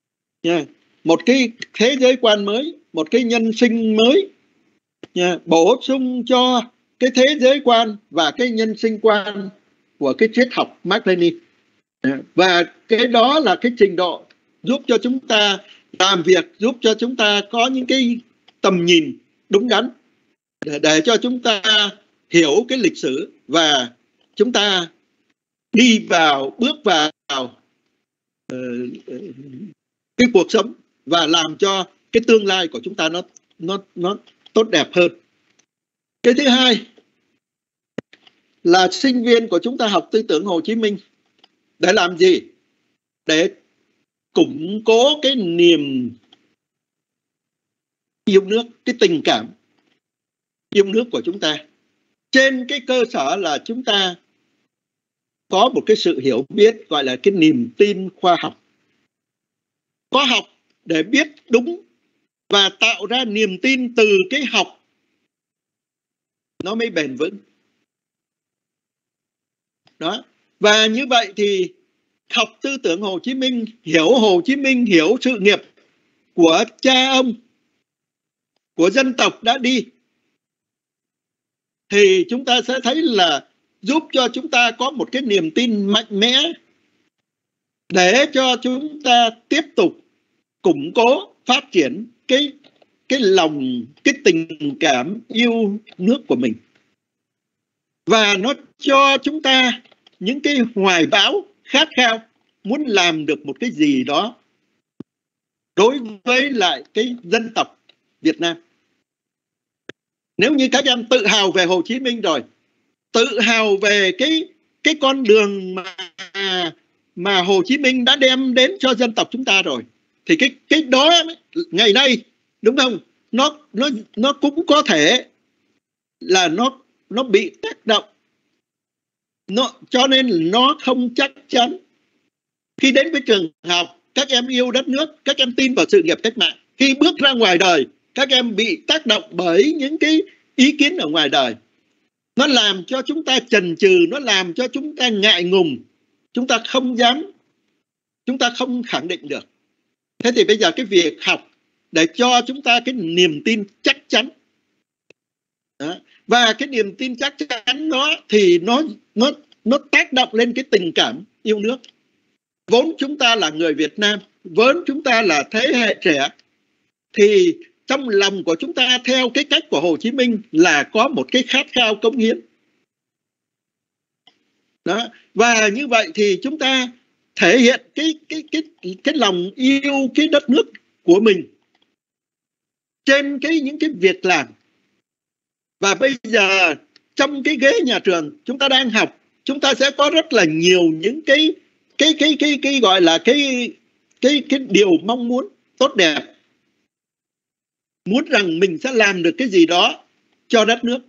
một cái thế giới quan mới, một cái nhân sinh mới, bổ sung cho cái thế giới quan và cái nhân sinh quan của cái triết học Mác Lênin. Và cái đó là cái trình độ giúp cho chúng ta làm việc, giúp cho chúng ta có những cái tầm nhìn đúng đắn, để cho chúng ta hiểu cái lịch sử và chúng ta bước vào cái cuộc sống và làm cho cái tương lai của chúng ta nó tốt đẹp hơn. Cái thứ hai là sinh viên của chúng ta học tư tưởng Hồ Chí Minh để làm gì? Để củng cố cái niềm yêu nước, cái tình cảm yêu nước của chúng ta, trên cái cơ sở là chúng ta có một cái sự hiểu biết gọi là cái niềm tin khoa học. Khoa học để biết đúng và tạo ra niềm tin từ cái học nó mới bền vững. Đó. Và như vậy thì học tư tưởng Hồ Chí Minh, hiểu Hồ Chí Minh, hiểu sự nghiệp của cha ông, của dân tộc đã đi, thì chúng ta sẽ thấy là giúp cho chúng ta có một cái niềm tin mạnh mẽ để cho chúng ta tiếp tục củng cố, phát triển cái lòng, cái tình cảm yêu nước của mình. Và nó cho chúng ta những cái hoài bão, khát khao muốn làm được một cái gì đó đối với lại cái dân tộc Việt Nam. Nếu như các em tự hào về Hồ Chí Minh rồi, tự hào về cái con đường mà Hồ Chí Minh đã đem đến cho dân tộc chúng ta rồi, thì cái đó ngày nay, đúng không, nó cũng có thể là nó bị tác động, cho nên nó không chắc chắn. Khi đến với trường học, các em yêu đất nước, các em tin vào sự nghiệp cách mạng. Khi bước ra ngoài đời, các em bị tác động bởi những cái ý kiến ở ngoài đời. Nó làm cho chúng ta chần chừ, nó làm cho chúng ta ngại ngùng, chúng ta không dám, chúng ta không khẳng định được. Thế thì bây giờ cái việc học để cho chúng ta cái niềm tin chắc chắn. Đó. Và cái niềm tin chắc chắn đó thì nó tác động lên cái tình cảm yêu nước. Vốn chúng ta là người Việt Nam, vốn chúng ta là thế hệ trẻ, thì trong lòng của chúng ta theo cái cách của Hồ Chí Minh là có một cái khát khao cống hiến. Đó. Và như vậy thì chúng ta thể hiện cái lòng yêu cái đất nước của mình trên những cái việc làm. Và bây giờ trong cái ghế nhà trường chúng ta đang học, chúng ta sẽ có rất là nhiều những cái gọi là cái điều mong muốn tốt đẹp, muốn rằng mình sẽ làm được cái gì đó cho đất nước,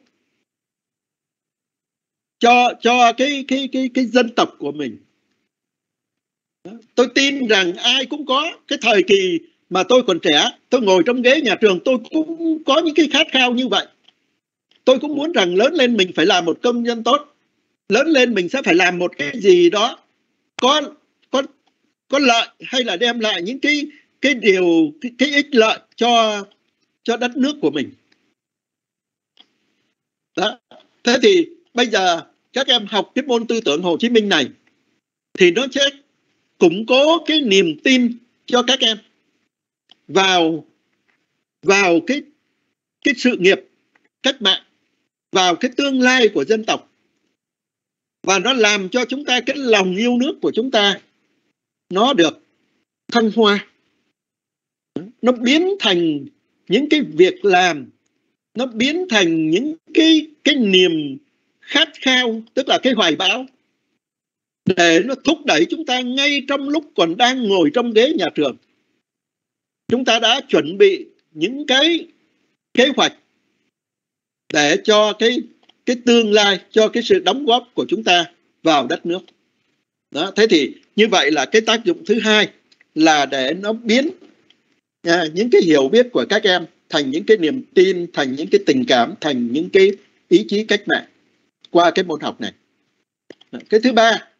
cho cái dân tộc của mình. Tôi tin rằng ai cũng có cái thời kỳ mà tôi còn trẻ, tôi ngồi trong ghế nhà trường, tôi cũng có những cái khát khao như vậy. Tôi cũng muốn rằng lớn lên mình phải làm một công dân tốt, lớn lên mình sẽ phải làm một cái gì đó có lợi, hay là đem lại những cái điều cái ích lợi cho đất nước của mình. Đó. Thế thì bây giờ các em học cái môn tư tưởng Hồ Chí Minh này thì nó sẽ củng cố cái niềm tin cho các em vào cái sự nghiệp cách mạng, vào cái tương lai của dân tộc, và nó làm cho chúng ta cái lòng yêu nước của chúng ta nó được thăng hoa, nó biến thành những cái việc làm, nó biến thành những cái niềm khát khao, tức là cái hoài bão, để nó thúc đẩy chúng ta ngay trong lúc còn đang ngồi trong ghế nhà trường. Chúng ta đã chuẩn bị những cái kế hoạch để cho cái tương lai, cho cái sự đóng góp của chúng ta vào đất nước. Đó, thế thì như vậy là cái tác dụng thứ hai là để nó biến những cái hiểu biết của các em thành những cái niềm tin, thành những cái tình cảm, thành những cái ý chí cách mạng qua cái môn học này. Cái thứ ba,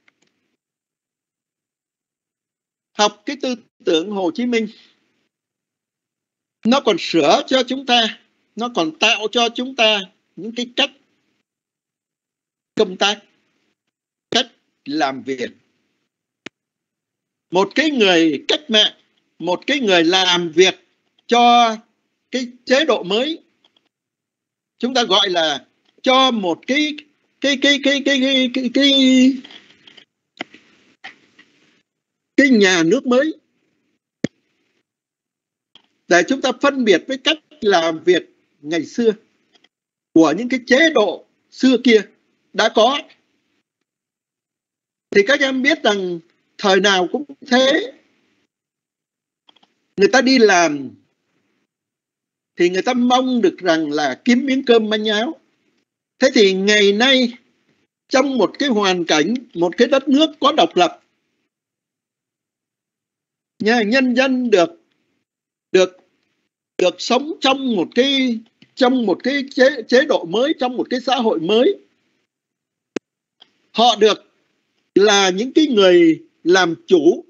học cái tư tưởng Hồ Chí Minh nó còn sửa cho chúng ta, nó còn tạo cho chúng ta những cái cách công tác, cách làm việc. Một cái người cách mạng, một cái người làm việc cho cái chế độ mới, chúng ta gọi là cho một cái nhà nước mới, để chúng ta phân biệt với cách làm việc ngày xưa của những cái chế độ xưa kia đã có. Thì các em biết rằng thời nào cũng thế, người ta đi làm thì người ta mong được rằng là kiếm miếng cơm manh áo. Thế thì ngày nay, trong một cái hoàn cảnh, một cái đất nước có độc lập, nhân dân được sống trong một cái chế độ mới, trong một cái xã hội mới. Họ được là những cái người làm chủ,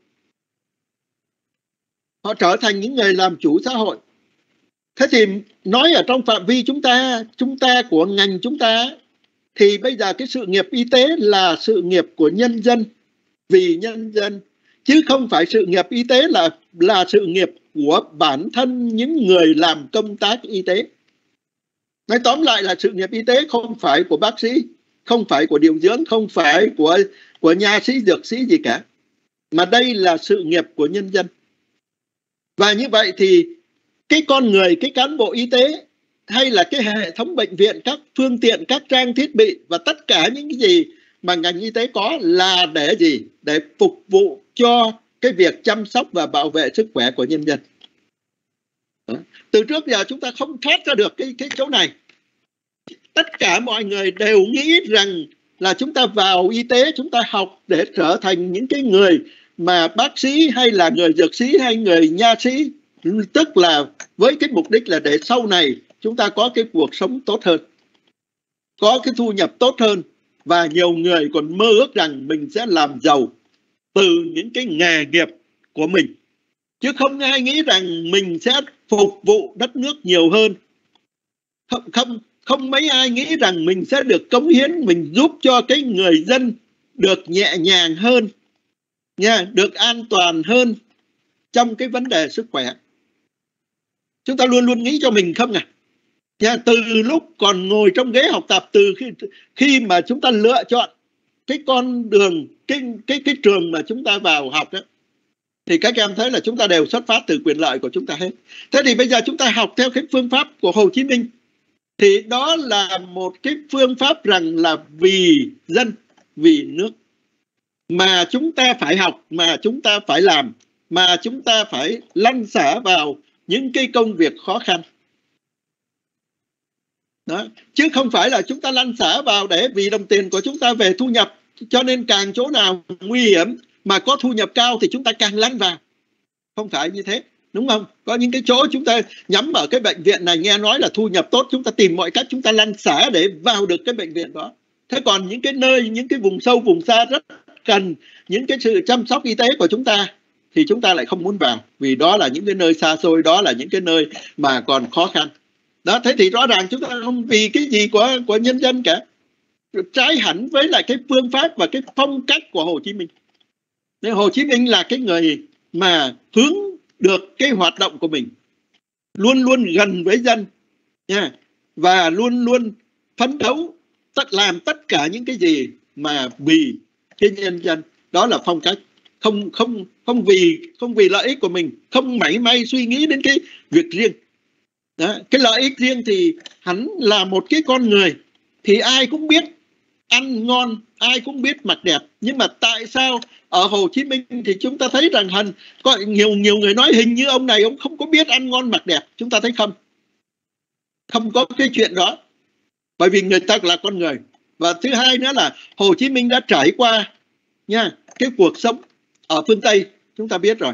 họ trở thành những người làm chủ xã hội. Thế thì nói ở trong phạm vi chúng ta của ngành chúng ta, thì bây giờ cái sự nghiệp y tế là sự nghiệp của nhân dân, vì nhân dân, chứ không phải sự nghiệp y tế là sự nghiệp của bản thân những người làm công tác y tế. Nói tóm lại là sự nghiệp y tế không phải của bác sĩ, không phải của điều dưỡng, không phải của nha sĩ, dược sĩ gì cả, mà đây là sự nghiệp của nhân dân. Và như vậy thì cái con người, cái cán bộ y tế, hay là cái hệ thống bệnh viện, các phương tiện, các trang thiết bị và tất cả những cái gì mà ngành y tế có là để gì? Để phục vụ cho cái việc chăm sóc và bảo vệ sức khỏe của nhân dân. Từ trước giờ chúng ta không thoát ra được cái chỗ này. Tất cả mọi người đều nghĩ rằng là chúng ta vào y tế, chúng ta học để trở thành những cái người mà bác sĩ, hay là người dược sĩ, hay người nha sĩ, tức là với cái mục đích là để sau này chúng ta có cái cuộc sống tốt hơn, có cái thu nhập tốt hơn, và nhiều người còn mơ ước rằng mình sẽ làm giàu từ những cái nghề nghiệp của mình, chứ không ai nghĩ rằng mình sẽ phục vụ đất nước nhiều hơn. Không mấy ai nghĩ rằng mình sẽ được cống hiến, mình giúp cho cái người dân được nhẹ nhàng hơn nha, được an toàn hơn trong cái vấn đề sức khỏe. Chúng ta luôn luôn nghĩ cho mình không à? Nha, từ lúc còn ngồi trong ghế học tập, từ khi mà chúng ta lựa chọn cái con đường, cái trường mà chúng ta vào học đó, thì các em thấy là chúng ta đều xuất phát từ quyền lợi của chúng ta hết. Thế thì bây giờ chúng ta học theo cái phương pháp của Hồ Chí Minh, thì đó là một cái phương pháp rằng là vì dân, vì nước, mà chúng ta phải học, mà chúng ta phải làm mà chúng ta phải lăn xả vào những cái công việc khó khăn. Đó. Chứ không phải là chúng ta lăn xả vào để vì đồng tiền của chúng ta về thu nhập, cho nên càng chỗ nào nguy hiểm mà có thu nhập cao thì chúng ta càng lăn vào. Không phải như thế, đúng không? Có những cái chỗ chúng ta nhắm ở cái bệnh viện này nghe nói là thu nhập tốt, chúng ta tìm mọi cách chúng ta lăn xả để vào được cái bệnh viện đó. Thế còn những cái nơi, những cái vùng sâu vùng xa rất cần những cái sự chăm sóc y tế của chúng ta thì chúng ta lại không muốn vào, vì đó là những cái nơi xa xôi, đó là những cái nơi mà còn khó khăn. Đó, thế thì rõ ràng chúng ta không vì cái gì của nhân dân cả, trái hẳn với lại cái phương pháp và cái phong cách của Hồ Chí Minh. Nên Hồ Chí Minh là cái người mà hướng được cái hoạt động của mình luôn luôn gần với dân nha, và luôn luôn phấn đấu làm tất cả những cái gì mà vì cái nhân dân. Đó là phong cách, không vì lợi ích của mình, không mảy may suy nghĩ đến cái việc riêng. Đó, cái lợi ích riêng thì hắn là một cái con người thì ai cũng biết ăn ngon, ai cũng biết mặc đẹp, nhưng mà tại sao ở Hồ Chí Minh thì chúng ta thấy rằng có nhiều người nói hình như ông này ông không có biết ăn ngon mặc đẹp. Chúng ta thấy không có cái chuyện đó, bởi vì người ta là con người. Và thứ hai nữa là Hồ Chí Minh đã trải qua nha cái cuộc sống ở phương Tây, chúng ta biết rồi,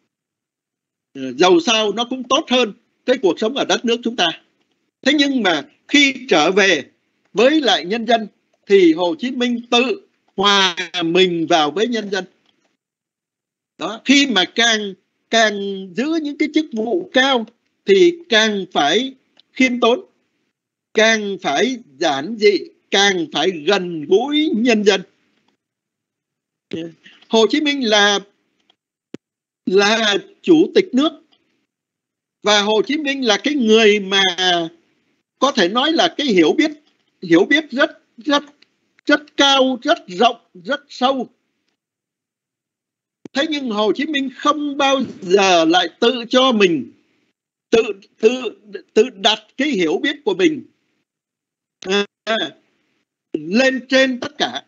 dầu sao nó cũng tốt hơn cái cuộc sống ở đất nước chúng ta. Thế nhưng mà khi trở về với lại nhân dân thì Hồ Chí Minh tự hòa mình vào với nhân dân. Đó, khi mà càng giữ những cái chức vụ cao thì càng phải khiêm tốn, càng phải giản dị, càng phải gần gũi nhân dân. Hồ Chí Minh là chủ tịch nước, và Hồ Chí Minh là cái người mà có thể nói là cái hiểu biết rất cao, rất rộng, rất sâu. Thế nhưng Hồ Chí Minh không bao giờ lại tự cho mình tự đặt cái hiểu biết của mình lên trên tất cả.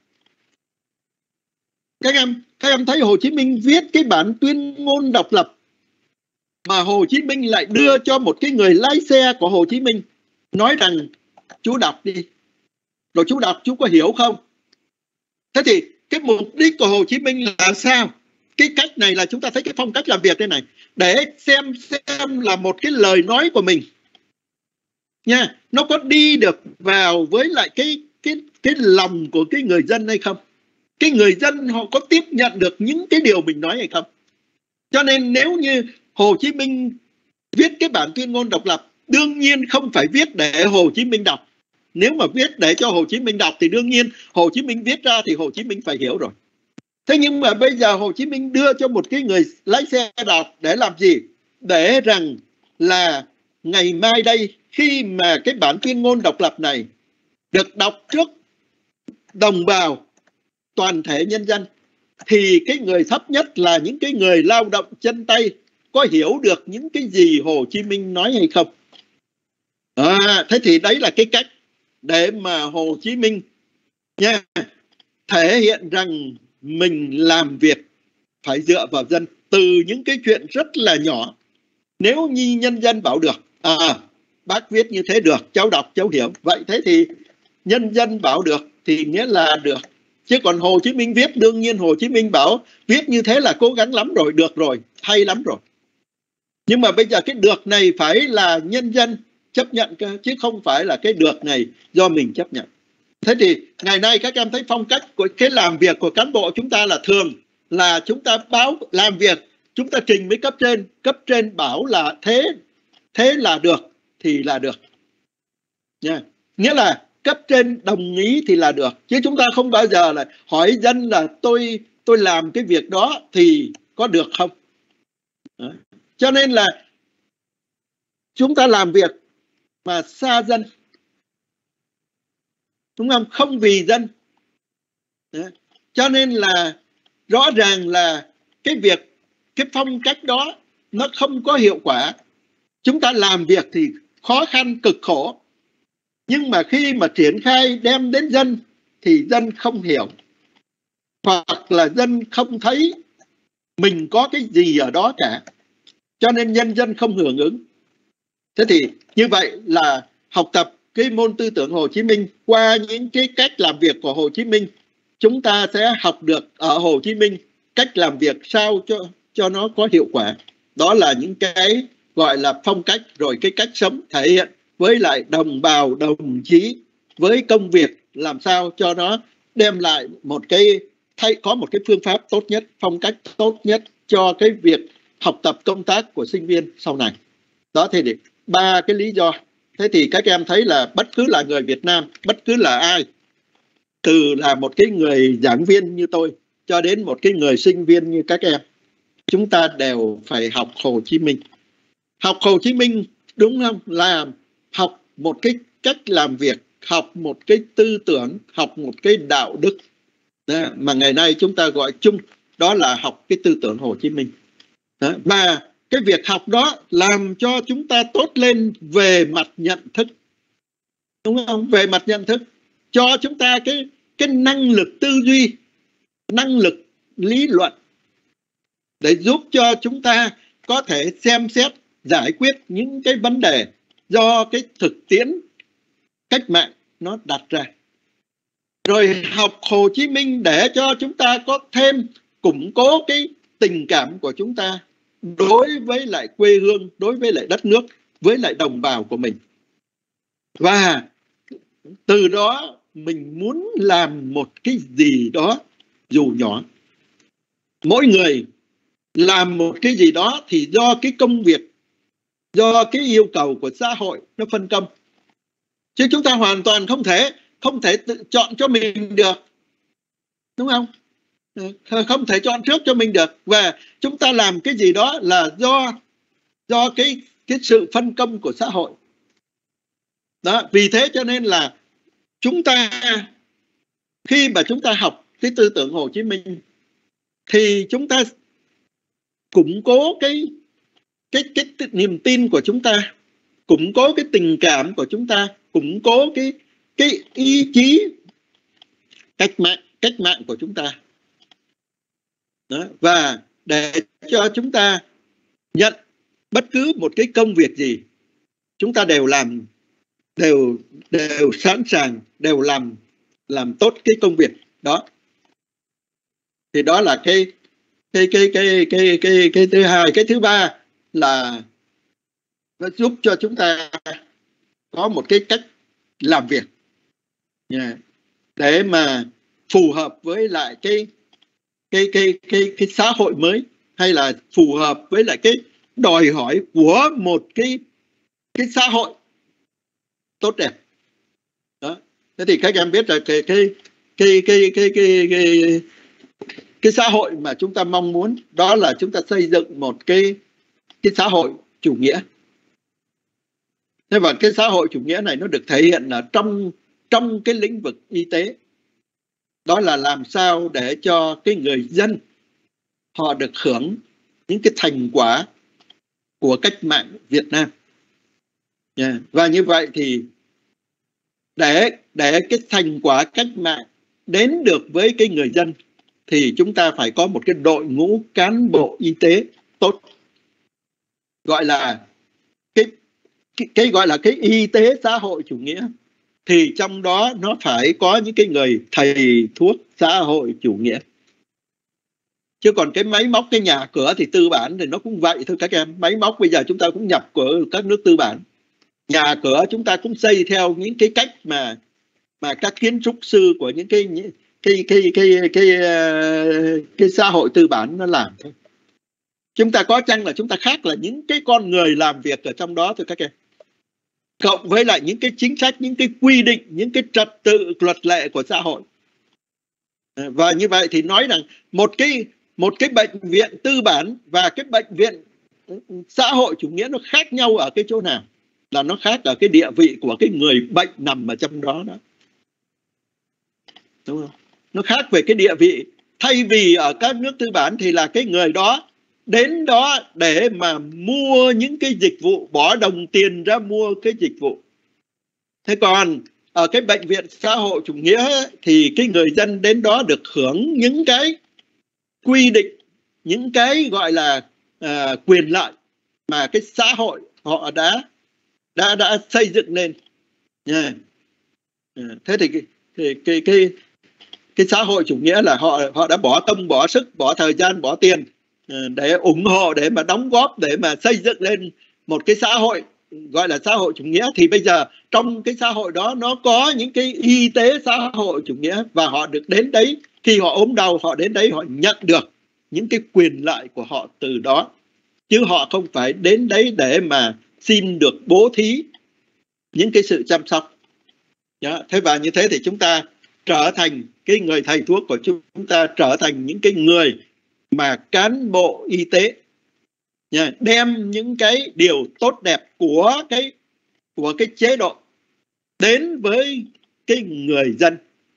Các em thấy Hồ Chí Minh viết cái bản tuyên ngôn độc lập mà Hồ Chí Minh lại đưa cho một cái người lái xe của Hồ Chí Minh, nói rằng chú đọc đi, rồi chú đọc chú có hiểu không? Thế thì cái mục đích của Hồ Chí Minh là sao? Cái cách này là chúng ta thấy cái phong cách làm việc đây này, để xem là một cái lời nói của mình nha, nó có đi được vào với lại cái lòng của cái người dân hay không, cái người dân họ có tiếp nhận được những cái điều mình nói hay không. Cho nên nếu như Hồ Chí Minh viết cái bản tuyên ngôn độc lập, đương nhiên không phải viết để Hồ Chí Minh đọc. Nếu mà viết để cho Hồ Chí Minh đọc thì đương nhiên Hồ Chí Minh viết ra thì Hồ Chí Minh phải hiểu rồi. Thế nhưng mà bây giờ Hồ Chí Minh đưa cho một cái người lái xe đọc để làm gì? Để rằng là ngày mai đây, khi mà cái bản tuyên ngôn độc lập này được đọc trước đồng bào toàn thể nhân dân, thì cái người thấp nhất là những cái người lao động chân tay có hiểu được những cái gì Hồ Chí Minh nói hay không. Thế thì đấy là cái cách để mà Hồ Chí Minh nha, thể hiện rằng mình làm việc phải dựa vào dân từ những cái chuyện rất là nhỏ. Nếu như nhân dân bảo được, bác viết như thế được, cháu đọc cháu hiểu, vậy thế thì nhân dân bảo được thì nghĩa là được. Chứ còn Hồ Chí Minh viết, đương nhiên Hồ Chí Minh bảo viết như thế là cố gắng lắm rồi, được rồi, hay lắm rồi. Nhưng mà bây giờ cái được này phải là nhân dân chấp nhận cơ, chứ không phải là cái được này do mình chấp nhận. Thế thì ngày nay các em thấy phong cách của cái làm việc của cán bộ chúng ta là thường là chúng ta báo làm việc, chúng ta trình với cấp trên bảo là thế là được thì là được nha. Nghĩa là cấp trên đồng ý thì là được, chứ chúng ta không bao giờ là hỏi dân là tôi làm cái việc đó thì có được không. Đó. Cho nên là chúng ta làm việc mà xa dân, đúng không? Không vì dân. Đó. Cho nên là rõ ràng là cái phong cách đó nó không có hiệu quả. Chúng ta làm việc thì khó khăn cực khổ, nhưng mà khi mà triển khai đem đến dân thì dân không hiểu, hoặc là dân không thấy mình có cái gì ở đó cả, cho nên nhân dân không hưởng ứng. Thế thì như vậy là học tập cái môn tư tưởng Hồ Chí Minh qua những cái cách làm việc của Hồ Chí Minh, chúng ta sẽ học được ở Hồ Chí Minh cách làm việc sao cho nó có hiệu quả. Đó là những cái gọi là phong cách, rồi cái cách sống thể hiện với lại đồng bào đồng chí, với công việc làm sao cho nó đem lại một cái có một cái phương pháp tốt nhất, phong cách tốt nhất cho cái việc học tập công tác của sinh viên sau này. Đó thì ba cái lý do. Thế thì các em thấy là bất cứ là người Việt Nam, bất cứ là ai, từ là một cái người giảng viên như tôi cho đến một cái người sinh viên như các em, chúng ta đều phải học Hồ Chí Minh. Học Hồ Chí Minh đúng không? Là học một cái cách làm việc, học một cái tư tưởng, học một cái đạo đức. Đó, mà ngày nay chúng ta gọi chung đó là học cái tư tưởng Hồ Chí Minh. Đó, và cái việc học đó làm cho chúng ta tốt lên về mặt nhận thức, đúng không? Về mặt nhận thức, cho chúng ta cái năng lực tư duy, năng lực lý luận, để giúp cho chúng ta có thể xem xét, giải quyết những cái vấn đề do cái thực tiễn cách mạng nó đặt ra. Rồi học Hồ Chí Minh để cho chúng ta có thêm củng cố cái tình cảm của chúng ta đối với lại quê hương, đối với lại đất nước, với lại đồng bào của mình. Và từ đó mình muốn làm một cái gì đó dù nhỏ. Mỗi người làm một cái gì đó thì do cái công việc, do cái yêu cầu của xã hội nó phân công. Chứ chúng ta hoàn toàn không thể tự chọn cho mình được, đúng không? Không thể chọn trước cho mình được. Và chúng ta làm cái gì đó là do cái sự phân công của xã hội. Đó, vì thế cho nên là chúng ta khi mà chúng ta học cái tư tưởng Hồ Chí Minh thì chúng ta củng cố cái niềm tin của chúng ta, củng cố cái tình cảm của chúng ta, củng cố cái ý chí cách mạng của chúng ta. Đó, và để cho chúng ta nhận bất cứ một cái công việc gì, chúng ta đều làm, đều sẵn sàng, đều làm tốt cái công việc đó. Thì đó là cái thứ hai. Cái thứ ba là nó giúp cho chúng ta có một cái cách làm việc để mà phù hợp với lại cái xã hội mới, hay là phù hợp với lại cái đòi hỏi của một cái xã hội tốt đẹp. Đó. Thế thì các em biết là cái xã hội mà chúng ta mong muốn đó là chúng ta xây dựng một cái xã hội chủ nghĩa. Thế và cái xã hội chủ nghĩa này nó được thể hiện là trong cái lĩnh vực y tế. Đó là làm sao để cho cái người dân họ được hưởng những cái thành quả của cách mạng Việt Nam. Và như vậy thì để cái thành quả cách mạng đến được với cái người dân thì chúng ta phải có một cái đội ngũ cán bộ y tế tốt, gọi là cái gọi là cái y tế xã hội chủ nghĩa. Thì trong đó nó phải có những cái người thầy thuốc xã hội chủ nghĩa. Chứ còn cái máy móc, cái nhà cửa thì tư bản thì nó cũng vậy thôi các em. Máy móc bây giờ chúng ta cũng nhập của các nước tư bản. Nhà cửa chúng ta cũng xây theo những cái cách mà các kiến trúc sư của những cái xã hội tư bản nó làm thôi. Chúng ta có chăng là chúng ta khác là những cái con người làm việc ở trong đó thôi các em. Cộng với lại những cái chính sách, những cái quy định, những cái trật tự luật lệ của xã hội. Và như vậy thì nói rằng một cái bệnh viện tư bản và cái bệnh viện xã hội chủ nghĩa nó khác nhau ở cái chỗ nào? Là nó khác ở cái địa vị của cái người bệnh nằm ở trong đó đó. Đúng không? Nó khác về cái địa vị. Thay vì ở các nước tư bản thì là cái người đó đến đó để mà mua những cái dịch vụ, bỏ đồng tiền ra mua cái dịch vụ. Thế còn ở cái bệnh viện xã hội chủ nghĩa thì cái người dân đến đó được hưởng những cái quy định những cái gọi là quyền lợi mà cái xã hội họ đã xây dựng lên. Thế thì cái xã hội chủ nghĩa là họ đã bỏ công bỏ sức, bỏ thời gian, bỏ tiền để ủng hộ, để mà đóng góp, để mà xây dựng lên một cái xã hội gọi là xã hội chủ nghĩa. Thì bây giờ trong cái xã hội đó nó có những cái y tế xã hội chủ nghĩa, và họ được đến đấy, khi họ ốm đau họ đến đấy họ nhận được những cái quyền lợi của họ từ đó, chứ họ không phải đến đấy để mà xin được bố thí những cái sự chăm sóc. Thế và như thế thì chúng ta trở thành cái người thầy thuốc của chúng ta, trở thành những cái người mà cán bộ y tế đem những cái điều tốt đẹp của cái chế độ đến với cái người dân.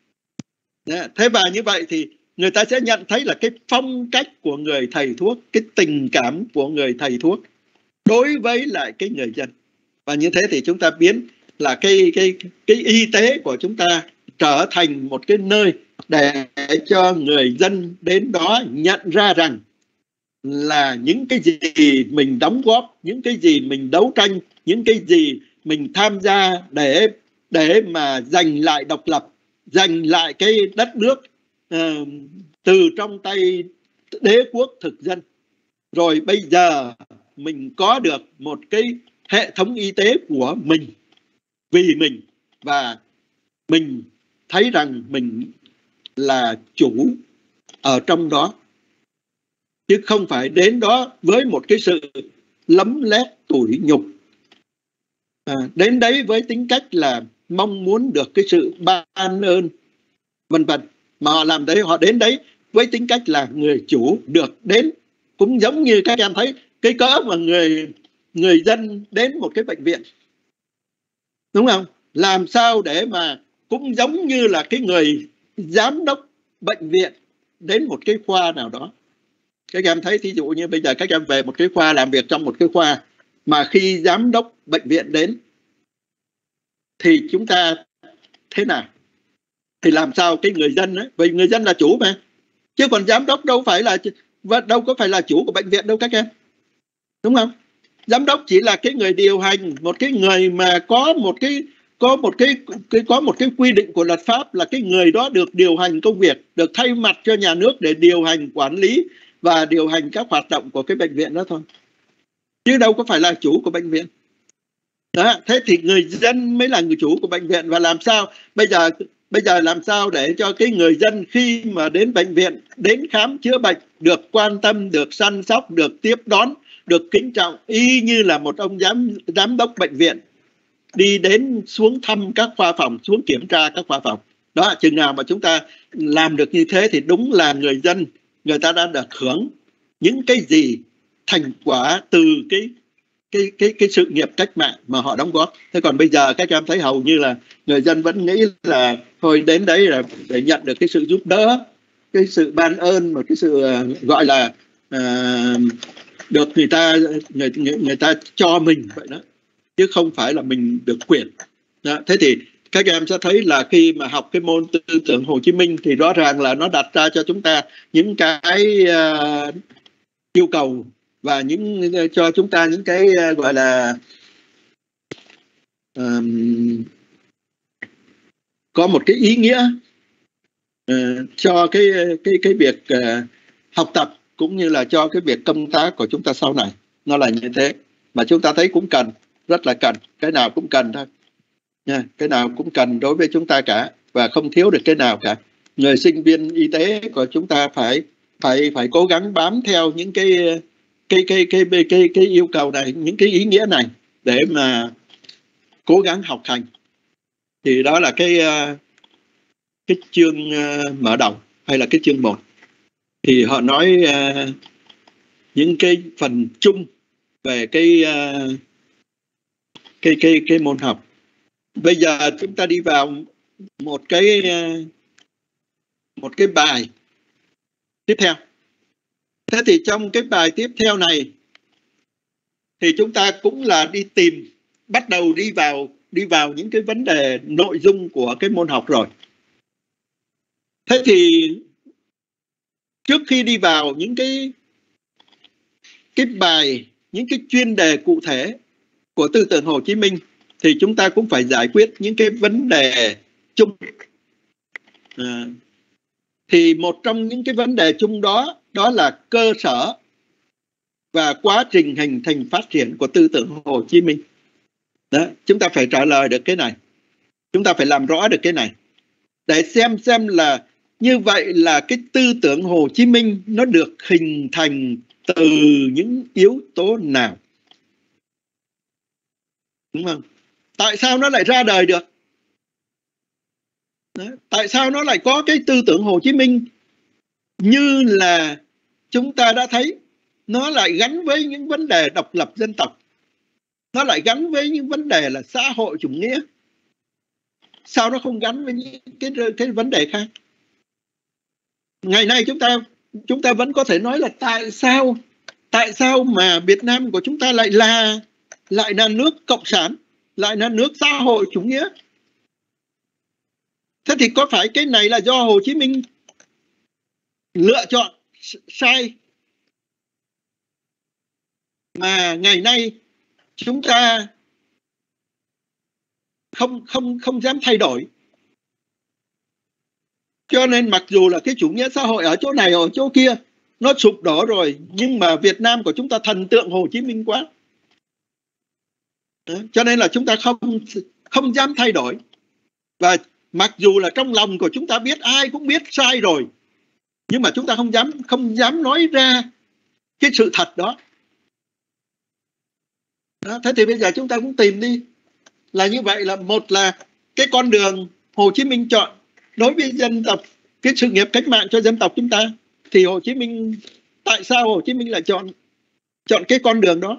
Thế và như vậy thì người ta sẽ nhận thấy là cái phong cách của người thầy thuốc, cái tình cảm của người thầy thuốc đối với lại cái người dân. Và như thế thì chúng ta biến là cái y tế của chúng ta trở thành một cái nơi để cho người dân đến đó nhận ra rằng là những cái gì mình đóng góp, những cái gì mình đấu tranh, những cái gì mình tham gia để mà giành lại độc lập, giành lại cái đất nước từ trong tay đế quốc thực dân. Rồi bây giờ mình có được một cái hệ thống y tế của mình, vì mình, và mình thấy rằng mình là chủ ở trong đó, chứ không phải đến đó với một cái sự lấm lét tủi nhục. Đến đấy với tính cách là mong muốn được cái sự ban ơn, vân vân. Mà họ làm đấy, họ đến đấy với tính cách là người chủ được đến. Cũng giống như các em thấy cái cỡ mà người dân đến một cái bệnh viện, đúng không? Làm sao để mà cũng giống như là cái người giám đốc bệnh viện đến một cái khoa nào đó. Các em thấy thí dụ như bây giờ các em về một cái khoa, làm việc trong một cái khoa, mà khi giám đốc bệnh viện đến thì chúng ta thế nào? Thì làm sao cái người dân ấy, vì người dân là chủ mà, chứ còn giám đốc đâu có phải là chủ của bệnh viện đâu các em, đúng không? Giám đốc chỉ là cái người điều hành, một cái người mà có một cái quy định của luật pháp, là cái người đó được điều hành công việc, được thay mặt cho nhà nước để điều hành, quản lý và điều hành các hoạt động của cái bệnh viện đó thôi, chứ đâu có phải là chủ của bệnh viện. Thế thì người dân mới là người chủ của bệnh viện. Và làm sao bây giờ làm sao để cho cái người dân khi mà đến bệnh viện, đến khám chữa bệnh, được quan tâm, được săn sóc, được tiếp đón, được kính trọng, y như là một ông giám đốc bệnh viện đi đến xuống thăm các khoa phòng, xuống kiểm tra các khoa phòng. Đó, chừng nào mà chúng ta làm được như thế thì đúng là người dân, người ta đã được hưởng những cái gì thành quả từ cái sự nghiệp cách mạng mà họ đóng góp. Thế còn bây giờ các em thấy hầu như là người dân vẫn nghĩ là thôi đến đấy là để nhận được cái sự giúp đỡ, cái sự ban ơn, một cái sự gọi là được người ta cho mình vậy đó, chứ không phải là mình được quyền. Thế thì các em sẽ thấy là khi mà học cái môn tư tưởng Hồ Chí Minh thì rõ ràng là nó đặt ra cho chúng ta những cái yêu cầu, và cho chúng ta những cái gọi là có một cái ý nghĩa cho cái việc học tập, cũng như là cho cái việc công tác của chúng ta sau này. Nó là như thế mà chúng ta thấy cũng cần, rất là cần, cái nào cũng cần thôi nha, cái nào cũng cần đối với chúng ta cả, và không thiếu được cái nào cả. Người sinh viên y tế của chúng ta phải cố gắng bám theo những cái yêu cầu này, những cái ý nghĩa này để mà cố gắng học hành. Thì đó là cái chương mở đầu, hay là cái chương 1. Thì họ nói những cái phần chung về cái môn học. Bây giờ chúng ta đi vào một cái bài tiếp theo. Thế thì trong cái bài tiếp theo này thì chúng ta cũng là bắt đầu đi vào những cái vấn đề nội dung của cái môn học rồi. Thế thì trước khi đi vào những cái cái bài, những cái chuyên đề cụ thể của tư tưởng Hồ Chí Minh thì chúng ta cũng phải giải quyết những cái vấn đề chung. Thì một trong những cái vấn đề chung đó, đó là cơ sở và quá trình hình thành phát triển của tư tưởng Hồ Chí Minh. Đó, chúng ta phải trả lời được cái này, chúng ta phải làm rõ được cái này để xem là như vậy là cái tư tưởng Hồ Chí Minh nó được hình thành từ những yếu tố nào, đúng không? Tại sao nó lại ra đời được? Đó, tại sao nó lại có cái tư tưởng Hồ Chí Minh như là chúng ta đã thấy nó lại gắn với những vấn đề độc lập dân tộc, nó lại gắn với những vấn đề là xã hội chủ nghĩa, sao nó không gắn với những cái vấn đề khác? Ngày nay chúng ta vẫn có thể nói là tại sao mà Việt Nam của chúng ta lại là nước cộng sản, lại là nước xã hội chủ nghĩa? Thế thì có phải cái này là do Hồ Chí Minh lựa chọn sai mà ngày nay chúng ta không dám thay đổi? Cho nên mặc dù là cái chủ nghĩa xã hội ở chỗ này ở chỗ kia nó sụp đổ rồi, nhưng mà Việt Nam của chúng ta thần tượng Hồ Chí Minh quá. Đó, cho nên là chúng ta không dám thay đổi. Và mặc dù là trong lòng của chúng ta biết, ai cũng biết sai rồi, nhưng mà chúng ta không dám nói ra cái sự thật đó. Đó, thế thì bây giờ chúng ta cũng tìm đi là như vậy, là một là cái con đường Hồ Chí Minh chọn đối với dân tộc, cái sự nghiệp cách mạng cho dân tộc chúng ta, thì Hồ Chí Minh, tại sao Hồ Chí Minh lại chọn cái con đường đó?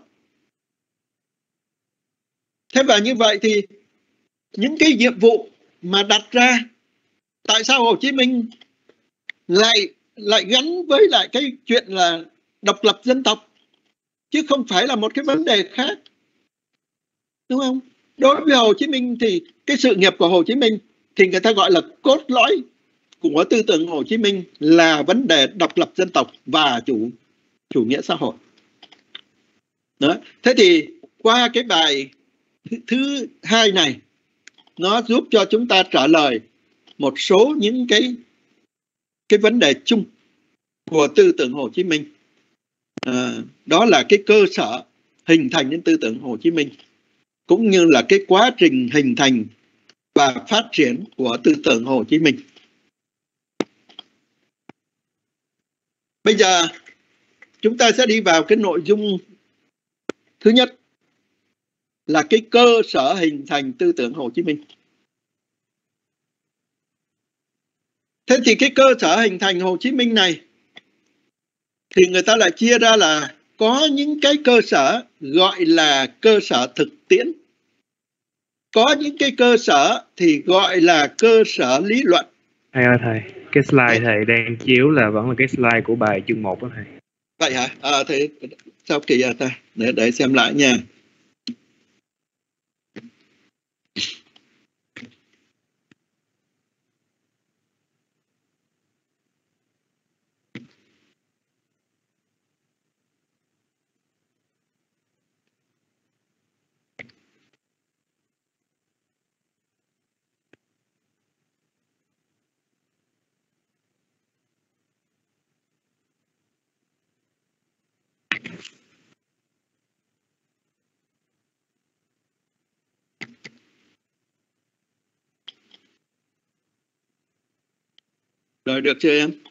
Thế và như vậy thì những cái nhiệm vụ mà đặt ra, tại sao Hồ Chí Minh lại gắn với lại cái chuyện là độc lập dân tộc chứ không phải là một cái vấn đề khác, đúng không? Đối với Hồ Chí Minh thì cái sự nghiệp của Hồ Chí Minh thì người ta gọi là cốt lõi của tư tưởng Hồ Chí Minh là vấn đề độc lập dân tộc và chủ nghĩa xã hội. Đó. Thế thì qua cái bài thứ hai này, nó giúp cho chúng ta trả lời một số những cái vấn đề chung của tư tưởng Hồ Chí Minh. Đó là cái cơ sở hình thành những tư tưởng Hồ Chí Minh, cũng như là cái quá trình hình thành và phát triển của tư tưởng Hồ Chí Minh. Bây giờ chúng ta sẽ đi vào cái nội dung thứ nhất là cái cơ sở hình thành tư tưởng Hồ Chí Minh. Thế thì cái cơ sở hình thành Hồ Chí Minh này thì người ta lại chia ra là có những cái cơ sở gọi là cơ sở thực tiễn, có những cái cơ sở thì gọi là cơ sở lý luận. Thầy ơi thầy, cái slide thầy đang chiếu là vẫn là cái slide của bài chương 1 đó thầy. Vậy hả? Thế sao kỳ ta? Để xem lại nha. Rồi, được chưa em?